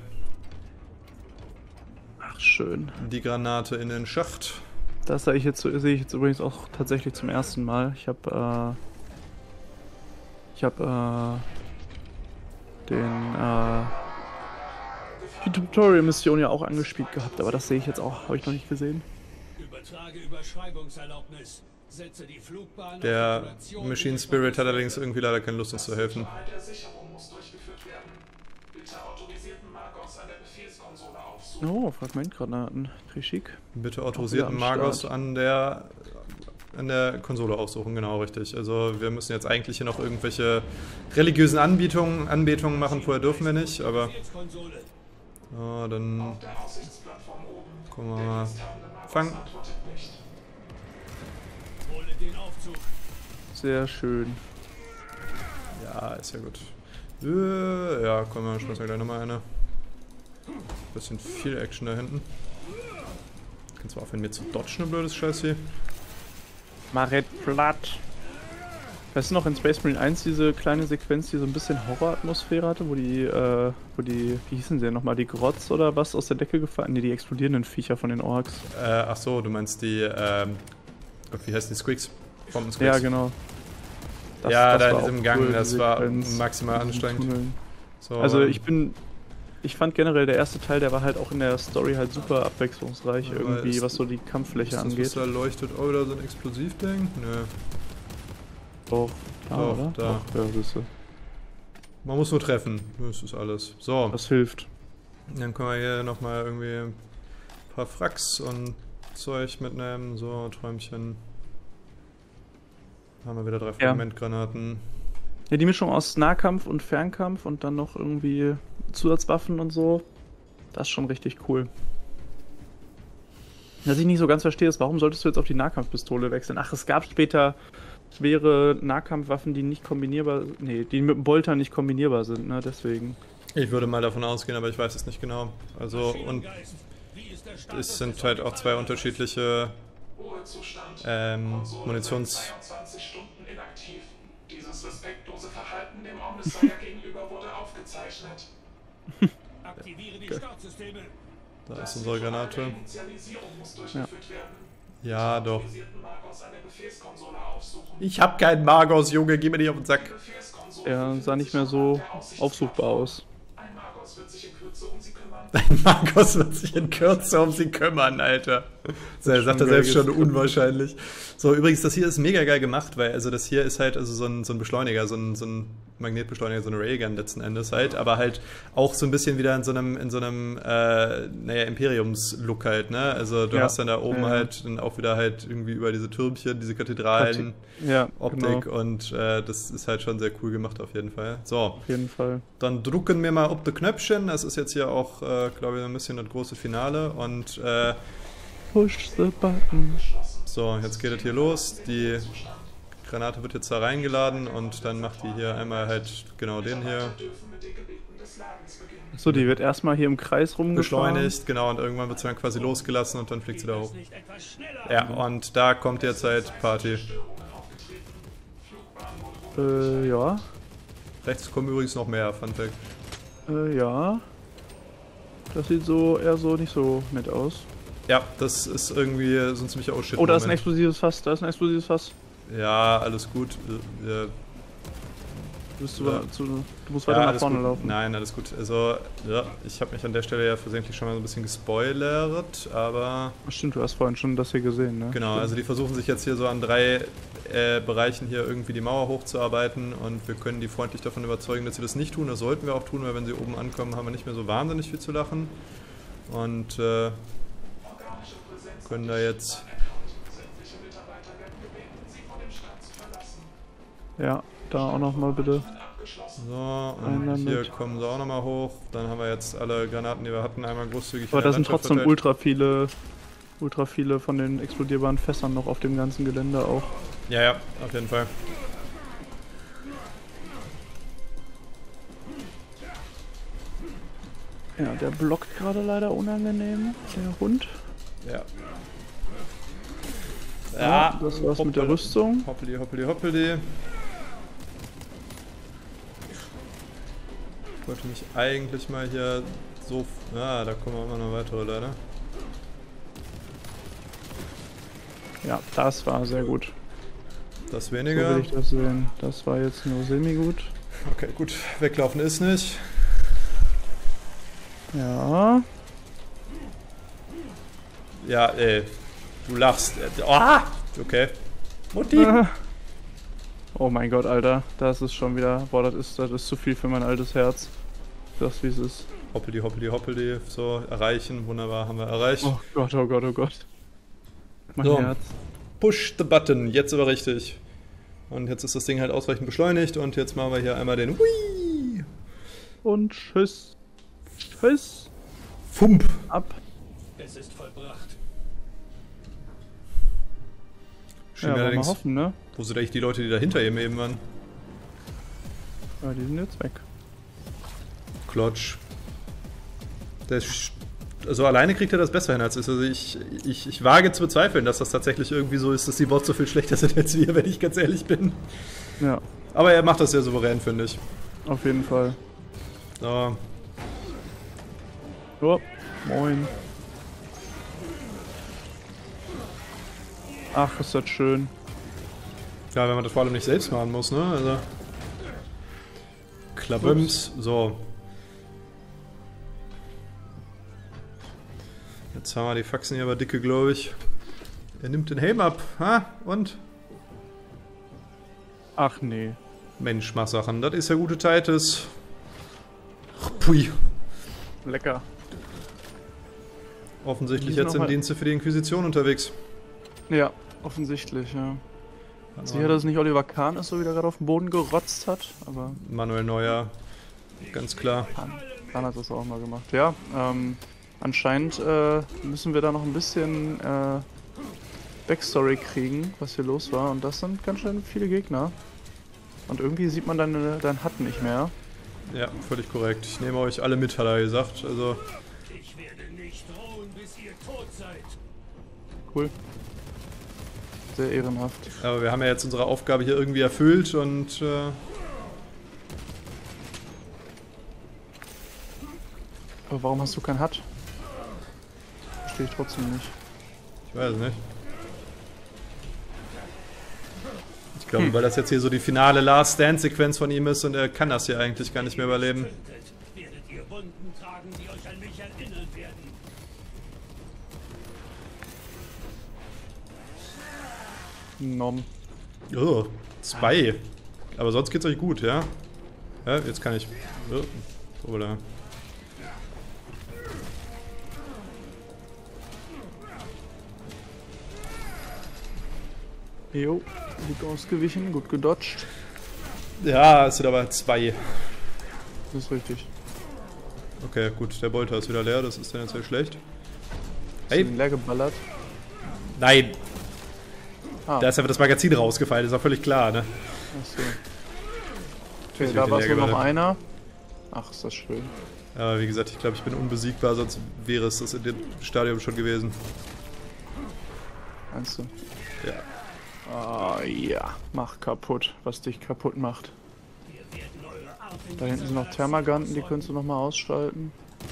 Ach, schön. die Granate in den Schacht. Das sehe ich jetzt übrigens auch tatsächlich zum ersten Mal. Ich habe die Tutorial-Mission ja auch angespielt gehabt, aber das sehe ich jetzt auch, habe ich noch nicht gesehen. Übertrage Überschreibungserlaubnis. Setze die Flugbahn Der auf Regulation Machine Spirit hat allerdings irgendwie leider keine Lust, uns zu helfen. Wahl der Sicherung muss durchgeführt werden. Bitte autorisierten Magos an der Befehlskonsole aufsuchen. Oh, Fragmentgranaten. Trischik. Bitte autorisierten wieder am Magos Start. an der Konsole aufsuchen, genau, richtig. Also wir müssen jetzt eigentlich hier noch irgendwelche religiösen Anbetungen machen, vorher dürfen wir nicht, aber Befehlskonsole. dann Auf der Aussichtsplattform oben. gucken wir Der mal. diensthabende Magos Fang. antwortet nicht. Hole den Aufzug. Sehr schön. Ja, ist ja gut. Ja, komm, wir schmeißen gleich nochmal eine. Bisschen viel Action da hinten. Kannst du aufhören, mir zu dodgen, du blödes Scheiß hier. Maret platt. Weißt du noch in Space Marine 1 diese kleine Sequenz, die so ein bisschen Horroratmosphäre hatte, wo die, wie hießen sie denn nochmal, die Grotz oder was aus der Decke gefallen? Ne, die explodierenden Viecher von den Orks. Ach so, du meinst die, wie heißt die, Squeaks? Bombensqueaks. Ja, genau. Ja, da in war diesem auch Gang, cool, das die war Sequenz maximal in diesen anstrengend. Tunneln. So, Also ich fand generell der erste Teil, der war halt auch in der Story halt super abwechslungsreich Aber irgendwie, ist- was so die Kampffläche ist das, was angeht. da leuchtet? Oh, da so ein Explosivding? Nö. Doch, da, Doch, oder? da. Doch, ja, siehste. Man muss nur treffen. Das ist alles. So, Das hilft. dann können wir hier nochmal irgendwie ein paar Fracks und Zeug mitnehmen. So, Träumchen. Haben wir wieder 3 Fragmentgranaten. Ja, die Mischung aus Nahkampf und Fernkampf und dann noch irgendwie Zusatzwaffen und so, das ist schon richtig cool. Was ich nicht so ganz verstehe, ist, warum solltest du jetzt auf die Nahkampfpistole wechseln? Ach, es gab später schwere Nahkampfwaffen, die nicht kombinierbar, nee, die mit dem Bolter nicht kombinierbar sind, ne, deswegen. Ich würde mal davon ausgehen, aber ich weiß es nicht genau. Also, und Maschinengeist. Wie ist der Status es sind des halt auch 2 Aufzugs? unterschiedliche Ruhezustand. Konsole Munitions... seit 22 Stunden inaktiv. Dieses respektlose Verhalten dem Omnissiah gegenüber wurde aufgeklärt. gerechnet. Aktiviere die Startsysteme. Da ist unsere Granate. Initialisierung muss durchgeführt werden. Ja, doch. Autorisierten Magos an der Befehlskonsole aufsuchen. Ich hab keinen Magos, Junge, geh mir nicht auf den Sack. Befehlskonsole Er sah nicht mehr so aufsuchbar aus. Ein Magos wird sich in Kürze um sie kümmern. Ein Magos wird sich in Kürze um sie kümmern, Alter. So, er sagt er selbst schon unwahrscheinlich. So, übrigens, das hier ist mega geil gemacht, weil also das hier ist halt also so ein Beschleuniger, so ein Magnetbeschleuniger, so eine Railgun letzten Endes halt, aber halt auch so ein bisschen wieder in so einem Imperiums-Look halt, ne? Also du hast dann da oben halt dann auch wieder halt irgendwie über diese Türmchen, diese Kathedralen, Optik und das ist halt schon sehr cool gemacht auf jeden Fall. So. Auf jeden Fall. Dann drücken wir mal auf das Knöpfchen. Das ist jetzt hier auch, glaube ich, ein bisschen das große Finale. Und Push the button. so, jetzt geht es hier los. Die Granate wird jetzt da reingeladen und dann macht die hier einmal halt genau den hier. So, die wird erstmal hier im Kreis rumgefahren. Beschleunigt, genau, und irgendwann wird sie dann quasi losgelassen und dann fliegt sie da hoch. Ja, und da kommt jetzt halt Party. Ja. Rechts kommen übrigens noch mehr, Fun Fact. Ja. Das sieht so eher so nicht so nett aus. Ja, das ist irgendwie so ein ziemlicher Shit. Oh, da ist ein explosives Fass, Ja, alles gut. Du musst weiter nach vorne laufen. Nein, alles gut. Also, ja, ich habe mich an der Stelle ja versehentlich schon mal so ein bisschen gespoilert, aber... Ach stimmt, du hast vorhin schon das hier gesehen, ne? Genau, also die versuchen sich jetzt hier so an 3 Bereichen hier irgendwie die Mauer hochzuarbeiten und wir können die freundlich davon überzeugen, dass sie das nicht tun. Das sollten wir auch tun, weil wenn sie oben ankommen, haben wir nicht mehr so wahnsinnig viel zu lachen. Und können da jetzt... Ja, da auch nochmal bitte. So, und hier kommen sie auch nochmal hoch. Dann haben wir jetzt alle Granaten, die wir hatten, einmal großzügig. Aber da sind trotzdem ultra viele von den explodierbaren Fässern noch auf dem ganzen Gelände auch. Ja, ja, auf jeden Fall. Ja, der blockt gerade leider unangenehm, der Hund. Ja. Ja, das war's mit der Rüstung. Hoppeli, hoppeli, hoppeli. Ich wollte mich eigentlich mal hier so... Ah, da kommen auch immer noch weitere leider. Ja, das war sehr gut. Das weniger. So will ich das sehen. Das war jetzt nur semi-gut. Okay, gut. Weglaufen ist nicht. Ja. Ja, ey. Du lachst. Oh, okay. Mutti. Oh mein Gott, Alter. Das ist schon wieder... Boah, das ist zu viel für mein altes Herz. Das, wie es ist. Hoppeli, hoppeli, hoppeli. So, erreichen. Wunderbar, haben wir erreicht. Oh Gott, oh Gott, oh Gott. Mein so. Herz. Push the button. Jetzt aber richtig. Und jetzt ist das Ding halt ausreichend beschleunigt. Und jetzt machen wir hier einmal den Hui. Und tschüss. Tschüss. Fump. Ab. Es ist vollbracht. Ja, wollen wir hoffen, ne? Wo sind eigentlich die Leute, die da hinter ihm eben waren? Ja, die sind jetzt weg. Klotsch. Also alleine kriegt er das besser hin als ist. Also ich wage zu bezweifeln, dass das tatsächlich irgendwie so ist, dass die Bots so viel schlechter sind als wir, wenn ich ganz ehrlich bin. Ja. Aber er macht das sehr souverän, finde ich. Auf jeden Fall. So. Oh, moin. Ach, ist das schön. Ja, wenn man das vor allem nicht selbst machen muss, ne? Also. Klabims. So. Jetzt haben wir die Faxen hier aber dicke, glaube ich. Er nimmt den Helm ab. Ha? Und? Ach nee. Mensch, Massachen. Das ist ja gute Titus. Pui. Lecker. Offensichtlich jetzt im Dienste für die Inquisition unterwegs. Ja, offensichtlich, ja. Sicher, dass es nicht Oliver Kahn ist, so wie der gerade auf den Boden gerotzt hat, aber... Manuel Neuer, ganz klar. Kahn hat das auch mal gemacht. Ja, anscheinend müssen wir da noch ein bisschen Backstory kriegen, was hier los war. Und das sind ganz schön viele Gegner. Und irgendwie sieht man dein HUD nicht mehr. Ja, völlig korrekt. Ich nehme euch alle mit, hat er gesagt. Also... Ich werde nicht ruhen, bis ihr tot seid. Cool. Sehr ehrenhaft. Aber wir haben ja jetzt unsere Aufgabe hier irgendwie erfüllt und Aber warum hast du kein Hut? Verstehe ich trotzdem nicht. Ich weiß es nicht. Ich glaube, weil das jetzt hier so die finale Last-Stand-Sequenz von ihm ist und er kann das hier eigentlich gar nicht mehr überleben. Werdet ihr Wunden tragen, die euch an mich erinnern werden. Nom. Oh, 2. Aber sonst geht's euch gut, ja? Ja, jetzt kann ich... Oh, oder... Jo, gut ausgewichen, gut gedodged. Ja, es sind aber 2. Das ist richtig. Okay, gut, der Bolter ist wieder leer, das ist tendenziell schlecht. Hast Hey! du ihn leer geballert? Nein! Ah. Da ist einfach das Magazin rausgefallen, ist auch völlig klar, ne? Achso. Okay, Natürlich da war es leer nur noch geballert. einer. Ach, ist das schön. Aber wie gesagt, ich glaube, ich bin unbesiegbar, sonst wäre es das in dem Stadium schon gewesen. Meinst du? Ja. Ah, ja. Mach kaputt, was dich kaputt macht. Da hinten sind noch Thermaganten, die könntest du nochmal ausschalten.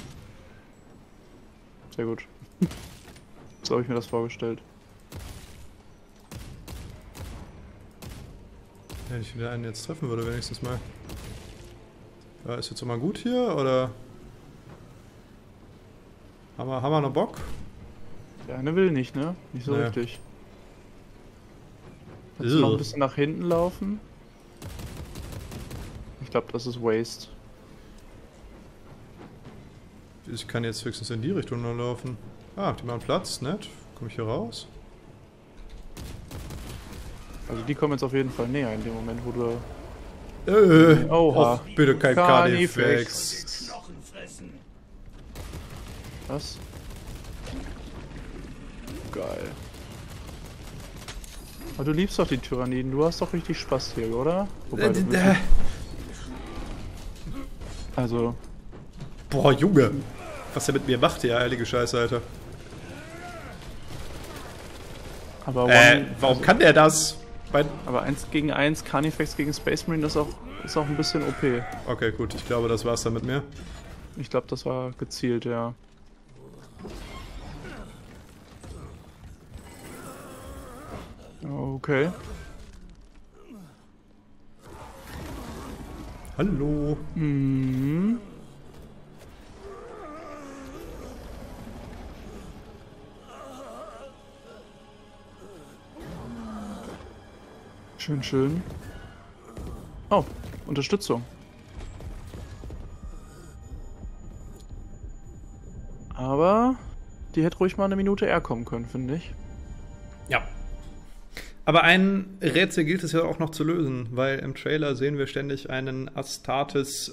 Sehr gut. So habe ich mir das vorgestellt. Wenn ich wieder einen jetzt treffen würde, wenigstens mal. Ja, ist jetzt noch mal gut hier, oder? Haben wir noch Bock? Der eine will nicht, ne? Nicht so Naja. richtig. Kannst du noch ein bisschen nach hinten laufen? Ich glaube, das ist Waste. Ich kann jetzt höchstens in die Richtung nur laufen. Ah, die machen Platz, nett. Komme ich hier raus? Also die kommen jetzt auf jeden Fall näher in dem Moment, wo du... Oha. Och, bitte kein Carnifex. Knochen fressen. Was? Geil. Aber du liebst doch die Tyranniden, du hast doch richtig Spaß hier, oder? Wobei, du willst nicht- also, Boah, Junge. Was der mit mir macht hier, heilige Scheiße, Alter. aber Warum kann der das? Aber 1 gegen 1, Carnifex gegen Space Marine ist auch ein bisschen OP. Okay, gut, ich glaube, das war's dann mit mir. Ich glaube, das war gezielt, ja. Okay. Hallo. Mhm. Schön, schön. Oh, Unterstützung. Aber die hätte ruhig mal eine Minute eher kommen können, finde ich. Ja. Aber ein Rätsel gilt es ja auch noch zu lösen, weil im Trailer sehen wir ständig einen Astartes,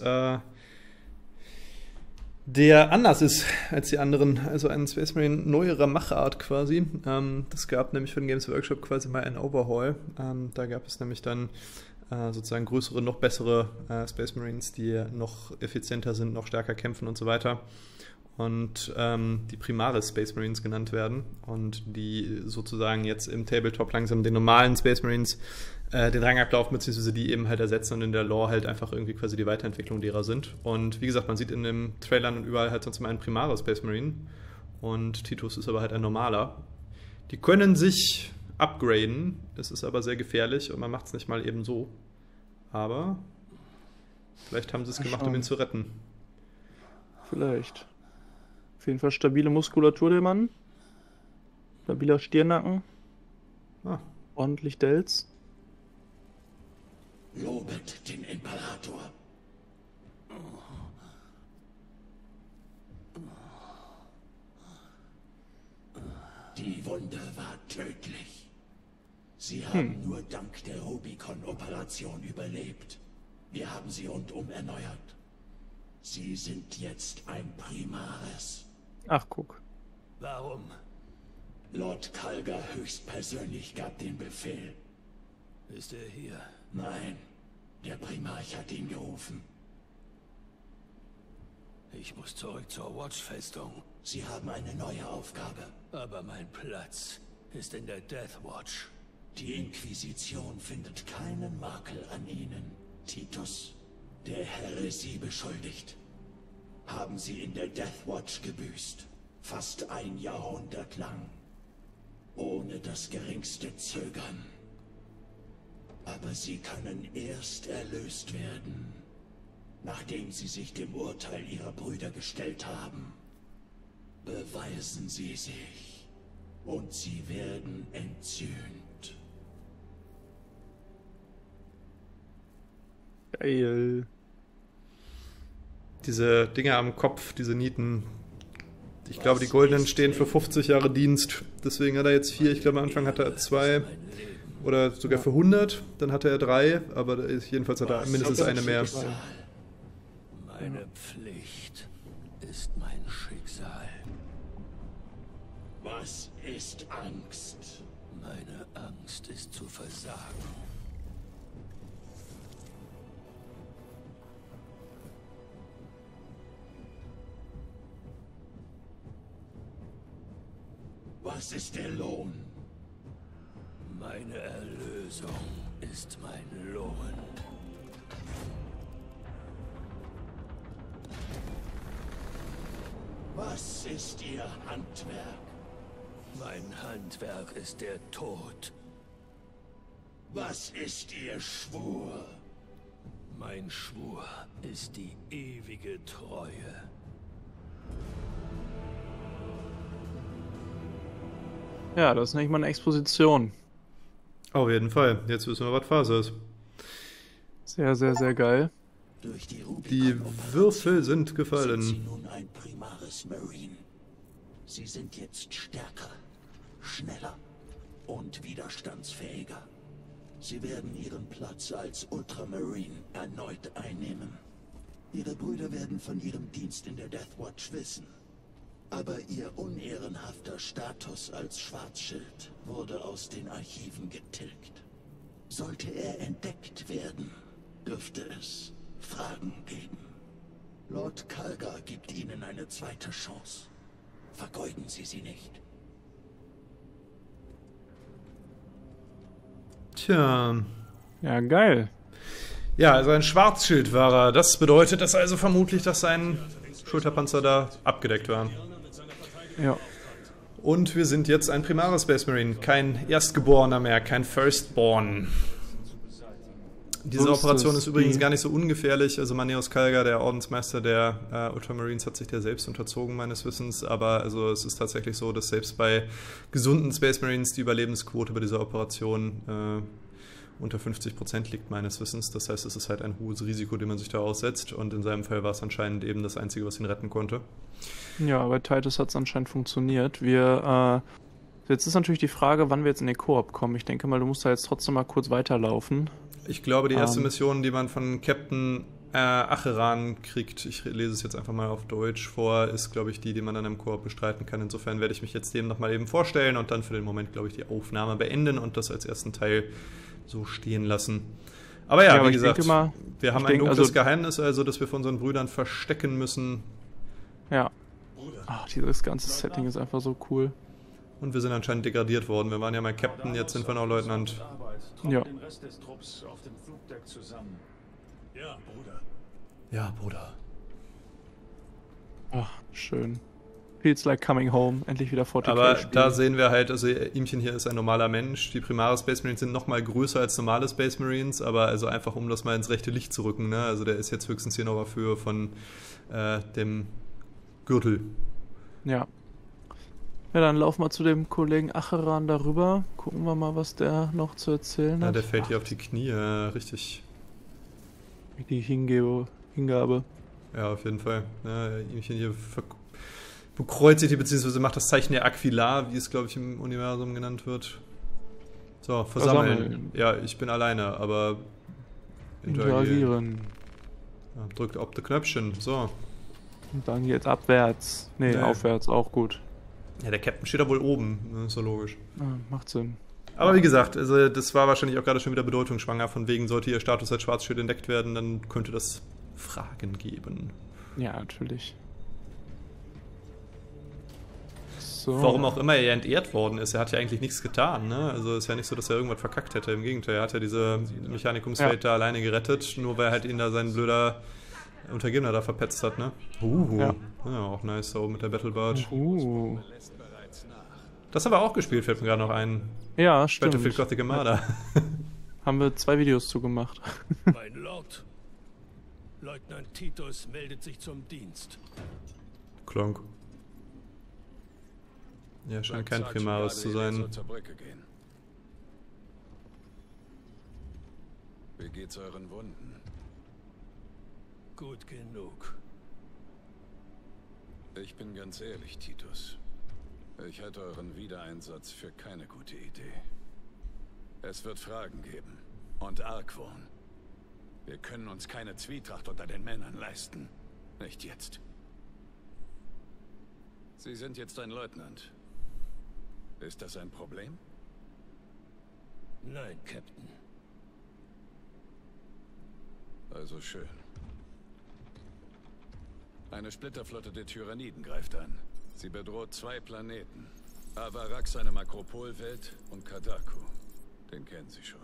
der anders ist als die anderen. Also einen Space Marine neuerer Machart quasi. Das gab nämlich für den Games Workshop quasi mal einen Overhaul. Da gab es nämlich dann sozusagen größere, noch bessere Space Marines, die noch effizienter sind, noch stärker kämpfen und so weiter. Und die Primaris Space Marines genannt werden und die sozusagen jetzt im Tabletop langsam den normalen Space Marines den Rang ablaufen, beziehungsweise die eben halt ersetzen und in der Lore halt einfach irgendwie quasi die Weiterentwicklung derer sind. Und wie gesagt, man sieht in den Trailern und überall halt sonst mal einen Primaris Space Marine und Titus ist aber halt ein normaler. Die können sich upgraden, das ist aber sehr gefährlich und man macht es nicht mal eben so. Aber vielleicht haben sie es gemacht, um ihn zu retten. Vielleicht. Auf jeden Fall stabile Muskulatur, der Mann. Stabiler Stirnnacken. Ah. Ordentlich Delz. Lobet den Imperator. Die Wunde war tödlich. Sie haben nur dank der Rubicon-Operation überlebt. Wir haben sie rundum erneuert. Sie sind jetzt ein Primaris. Ach, guck. Warum? Lord Kalgar höchstpersönlich gab den Befehl. Ist er hier? Nein, der Primarch hat ihn gerufen. Ich muss zurück zur Watch-Festung. Sie haben eine neue Aufgabe. Aber mein Platz ist in der Death Watch. Die Inquisition findet keinen Makel an Ihnen, Titus. Der Häresie beschuldigt. haben sie in der Deathwatch gebüßt. Fast ein Jahrhundert lang. Ohne das geringste Zögern. Aber sie können erst erlöst werden, nachdem sie sich dem Urteil ihrer Brüder gestellt haben. Beweisen sie sich, und sie werden entzürnt. Geil. Diese Dinger am Kopf, diese Nieten. Ich glaube, die goldenen stehen für 50 Jahre Dienst. Deswegen hat er jetzt 4. Ich glaube, am Anfang hatte er 2. Oder sogar für 100. Dann hatte er 3. Aber jedenfalls hat er mindestens eine mehr. Meine Pflicht ist mein Schicksal. Was ist Angst? Meine Angst ist zu versagen. Was ist der Lohn? Meine Erlösung ist mein Lohn. Was ist Ihr Handwerk? Mein Handwerk ist der Tod. Was ist Ihr Schwur? Mein Schwur ist die ewige Treue. Ja, das ist nicht mal eine Exposition. Auf jeden Fall. Jetzt wissen wir, was Phase ist. Sehr, sehr, sehr geil. Durch Die Würfel sind gefallen. Sie nun ein Primaris Marine. Sie sind jetzt stärker, schneller und widerstandsfähiger. Sie werden ihren Platz als Ultramarine erneut einnehmen. Ihre Brüder werden von ihrem Dienst in der Deathwatch wissen. Aber ihr unehrenhafter Status als Schwarzschild wurde aus den Archiven getilgt. Sollte er entdeckt werden, dürfte es Fragen geben. Lord Kalgar gibt Ihnen eine zweite Chance. Vergeuden Sie sie nicht. Tja. Ja, geil. Ja, also ein Schwarzschild war er. Das bedeutet das also vermutlich, dass sein Schulterpanzer da abgedeckt war. Ja. Und wir sind jetzt ein Primaris Space Marine. Kein Erstgeborener mehr, kein Firstborn. Diese So ist Operation es. ist übrigens gar nicht so ungefährlich. Also Maneos Kalgar, der Ordensmeister der Ultramarines, hat sich der selbst unterzogen, meines Wissens. Aber also es ist tatsächlich so, dass selbst bei gesunden Space Marines die Überlebensquote bei dieser Operation unter 50% liegt, meines Wissens. Das heißt, es ist halt ein hohes Risiko, dem man sich da aussetzt. Und in seinem Fall war es anscheinend eben das Einzige, was ihn retten konnte. Ja, bei Titus hat es anscheinend funktioniert. Jetzt ist natürlich die Frage, wann wir jetzt in den Koop kommen. Ich denke mal, du musst da jetzt trotzdem mal kurz weiterlaufen. Ich glaube, die erste Mission, die man von Captain Acheran kriegt, ich lese es jetzt einfach mal auf Deutsch vor, ist, glaube ich, die man dann im Koop bestreiten kann. Insofern werde ich mich jetzt dem nochmal eben vorstellen und dann für den Moment, glaube ich, die Aufnahme beenden und das als ersten Teil so stehen lassen. Aber ja, wie gesagt, wir haben ein dunkles Geheimnis, also das wir von unseren Brüdern verstecken müssen. Ja. Ach, dieses ganze Setting ist einfach so cool. Und wir sind anscheinend degradiert worden. Wir waren ja mal Captain, jetzt sind wir noch Leutnant. Ja. Den Rest des Trupps auf dem Flugdeck zusammen. Ja, Bruder. Ja, Bruder. Ach, schön. Feels like coming home. Endlich wieder 40k Aber spielen. da sehen wir halt, also ihmchen hier ist ein normaler Mensch. Die Primaris Space Marines sind nochmal größer als normale Space Marines, aber also einfach, um das mal ins rechte Licht zu rücken, ne? Also der ist jetzt höchstens hier noch auf Höhe von dem Gürtel. Ja. Ja, dann laufen wir zu dem Kollegen Acheran darüber. Gucken wir mal, was der noch zu erzählen Ja, hat. der fällt hier auf die Knie, richtig. Die Hingabe. Ja, auf jeden Fall. Ja, ihmchen hier bekreuzigt hier, beziehungsweise macht das Zeichen der Aquilar, wie es, glaube ich, im Universum genannt wird. So, versammeln. Ja, ich bin alleine, aber Interagieren. Ja, drückt auf das Knöpfchen, so. Und dann geht's abwärts. Nee, aufwärts, auch gut. Ja, der Captain steht da wohl oben, ne, ist so logisch. Ja, macht Sinn. Aber wie gesagt, also das war wahrscheinlich auch gerade schon wieder bedeutungsschwanger, von wegen, sollte ihr Status als Schwarzschild entdeckt werden, dann könnte das Fragen geben. Ja, natürlich. So. Warum auch immer er entehrt worden ist, er hat ja eigentlich nichts getan, ne? Also ist ja nicht so, dass er irgendwas verkackt hätte, im Gegenteil, er hat ja diese Mechanikumswelt da alleine gerettet, nur weil halt ihn da sein blöder Untergebener da verpetzt hat, ne? Ja. Ja, auch nice, so mit der Battle Barge. Lässt bereits nach. Das haben wir auch gespielt, fällt mir gerade noch ein. Ja, stimmt. Battlefield Gothic Armada. Haben wir 2 Videos zugemacht. Mein Lord, Leutnant Titus meldet sich zum Dienst. Klonk. Ja, scheint kein Primaris zu sein. Zur Brücke gehen. Wie geht's euren Wunden? Gut genug. Ich bin ganz ehrlich, Titus. Ich halte euren Wiedereinsatz für keine gute Idee. Es wird Fragen geben. Und Argwohn. Wir können uns keine Zwietracht unter den Männern leisten. Nicht jetzt. Sie sind jetzt ein Leutnant. Ist das ein Problem? Nein, Captain. Also schön. Eine Splitterflotte der Tyranniden greift an. Sie bedroht 2 Planeten. Avarax, eine Makropolwelt, und Kadaku. Den kennen Sie schon.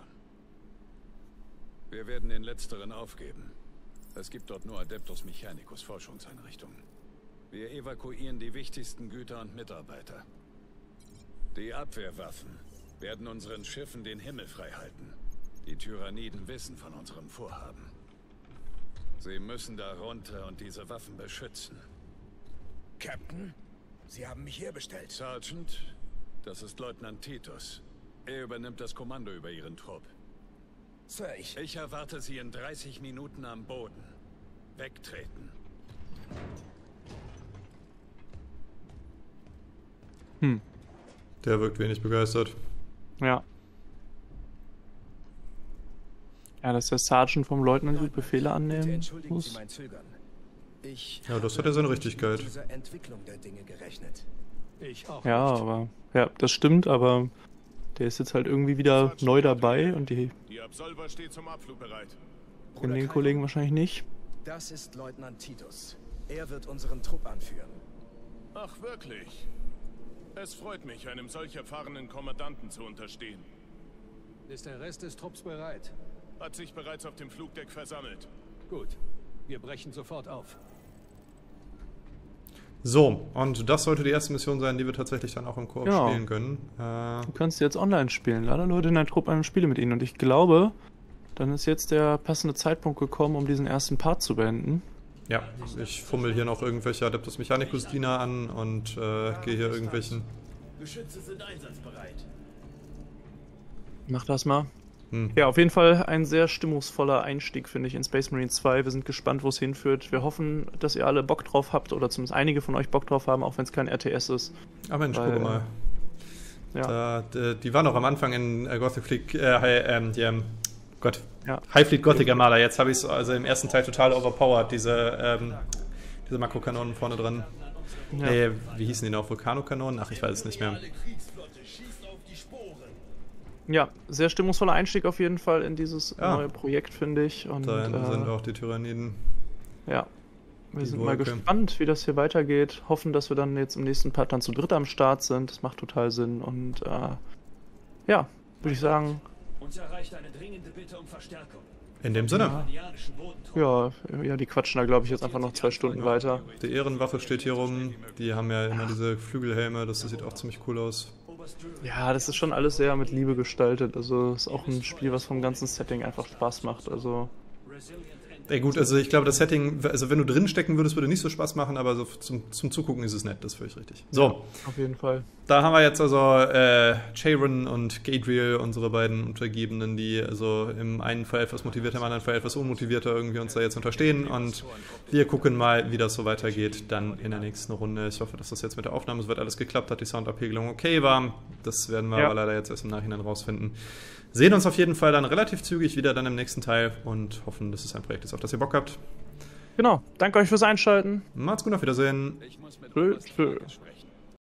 Wir werden den letzteren aufgeben. Es gibt dort nur Adeptus Mechanicus Forschungseinrichtungen. Wir evakuieren die wichtigsten Güter und Mitarbeiter. Die Abwehrwaffen werden unseren Schiffen den Himmel frei halten. Die Tyranniden wissen von unserem Vorhaben. Sie müssen da runter und diese Waffen beschützen. Captain, Sie haben mich herbestellt. Sergeant, das ist Leutnant Titus. Er übernimmt das Kommando über Ihren Trupp. Sir, Ich erwarte Sie in 30 Minuten am Boden. Wegtreten. Der wirkt wenig begeistert. Ja. Ja, dass der Sergeant vom Leutnant die Befehle bitte annehmen entschuldigen Sie muss. mein Zögern. Ich Ja, das hat habe ja seine nicht Richtigkeit. mit dieser Entwicklung der Dinge gerechnet. Ich auch Ja, nicht. aber ja, das stimmt, aber der ist jetzt halt irgendwie wieder neu dabei und die Die Absolver steht zum Abflug bereit. kennen den Kollegen wahrscheinlich nicht. Das ist Leutnant Titus. Er wird unseren Trupp anführen. Ach, wirklich? Es freut mich, einem solch erfahrenen Kommandanten zu unterstehen. Ist der Rest des Trupps bereit? Hat sich bereits auf dem Flugdeck versammelt. Gut. Wir brechen sofort auf. So, und das sollte die erste Mission sein, die wir tatsächlich dann auch im Koop Ja. spielen können. Du kannst jetzt online spielen. Leider Leute in deinem Trupp einen Spiele mit ihnen und ich glaube, dann ist jetzt der passende Zeitpunkt gekommen, um diesen ersten Part zu beenden. Ja, ich fummel hier noch irgendwelche Adeptus Mechanicus Diener an und gehe hier irgendwelchen... Geschütze sind einsatzbereit. Mach das mal. Ja, auf jeden Fall ein sehr stimmungsvoller Einstieg, finde ich, in Space Marine 2. Wir sind gespannt, wo es hinführt. Wir hoffen, dass ihr alle Bock drauf habt oder zumindest einige von euch Bock drauf haben, auch wenn es kein RTS ist. Ah Mensch, Weil, guck mal. Ja. Die waren noch am Anfang in Gothic Fleet, Gott. Ja. High Fleet Gothic Armada. Jetzt habe ich es also im ersten Teil total overpowered, diese Makrokanonen vorne dran. Ja. Wie hießen die noch? Vulkanokanonen? Ach, ich weiß es nicht mehr. Kriegsflotte schießt auf die Sporen. Ja, sehr stimmungsvoller Einstieg auf jeden Fall in dieses Ja. neue Projekt, finde ich. Und, Da sind auch die Tyranniden. Ja, wir Die sind mal Wolke. gespannt, wie das hier weitergeht. Hoffen, dass wir dann jetzt im nächsten Part dann zu dritt am Start sind. Das macht total Sinn. Und ja, würde ich sagen, Uns erreicht eine dringende Bitte um Verstärkung. In dem Sinne. Indianischen Bodentruppen. ja, die quatschen da, glaube ich, jetzt einfach noch 2 Stunden weiter. Die Ehrenwaffe steht hier rum. Die haben ja immer diese Flügelhelme. Das sieht auch ziemlich cool aus. Ja, das ist schon alles sehr mit Liebe gestaltet. Also ist auch ein Spiel, was vom ganzen Setting einfach Spaß macht. Also Ey, gut, also ich glaube, das Setting, also wenn du drin stecken würdest, würde nicht so Spaß machen, aber so zum Zugucken ist es nett, das ist völlig richtig. So, auf jeden Fall. da haben wir jetzt also Chayron und Gadriel, unsere beiden Untergebenen, die also im einen Fall etwas motivierter, im anderen Fall etwas unmotivierter irgendwie uns da jetzt unterstehen und wir gucken mal, wie das so weitergeht dann in der nächsten Runde. Ich hoffe, dass das jetzt mit der Aufnahme soweit alles geklappt hat, die Soundabpegelung okay war. Das werden wir aber leider jetzt erst im Nachhinein rausfinden. Sehen uns auf jeden Fall dann relativ zügig wieder dann im nächsten Teil und hoffen, dass es ein Projekt ist, auf das ihr Bock habt. Genau. Danke euch fürs Einschalten. Macht's gut, auf Wiedersehen. Ich muss mit Tschö, Oberst tschö. Walker sprechen.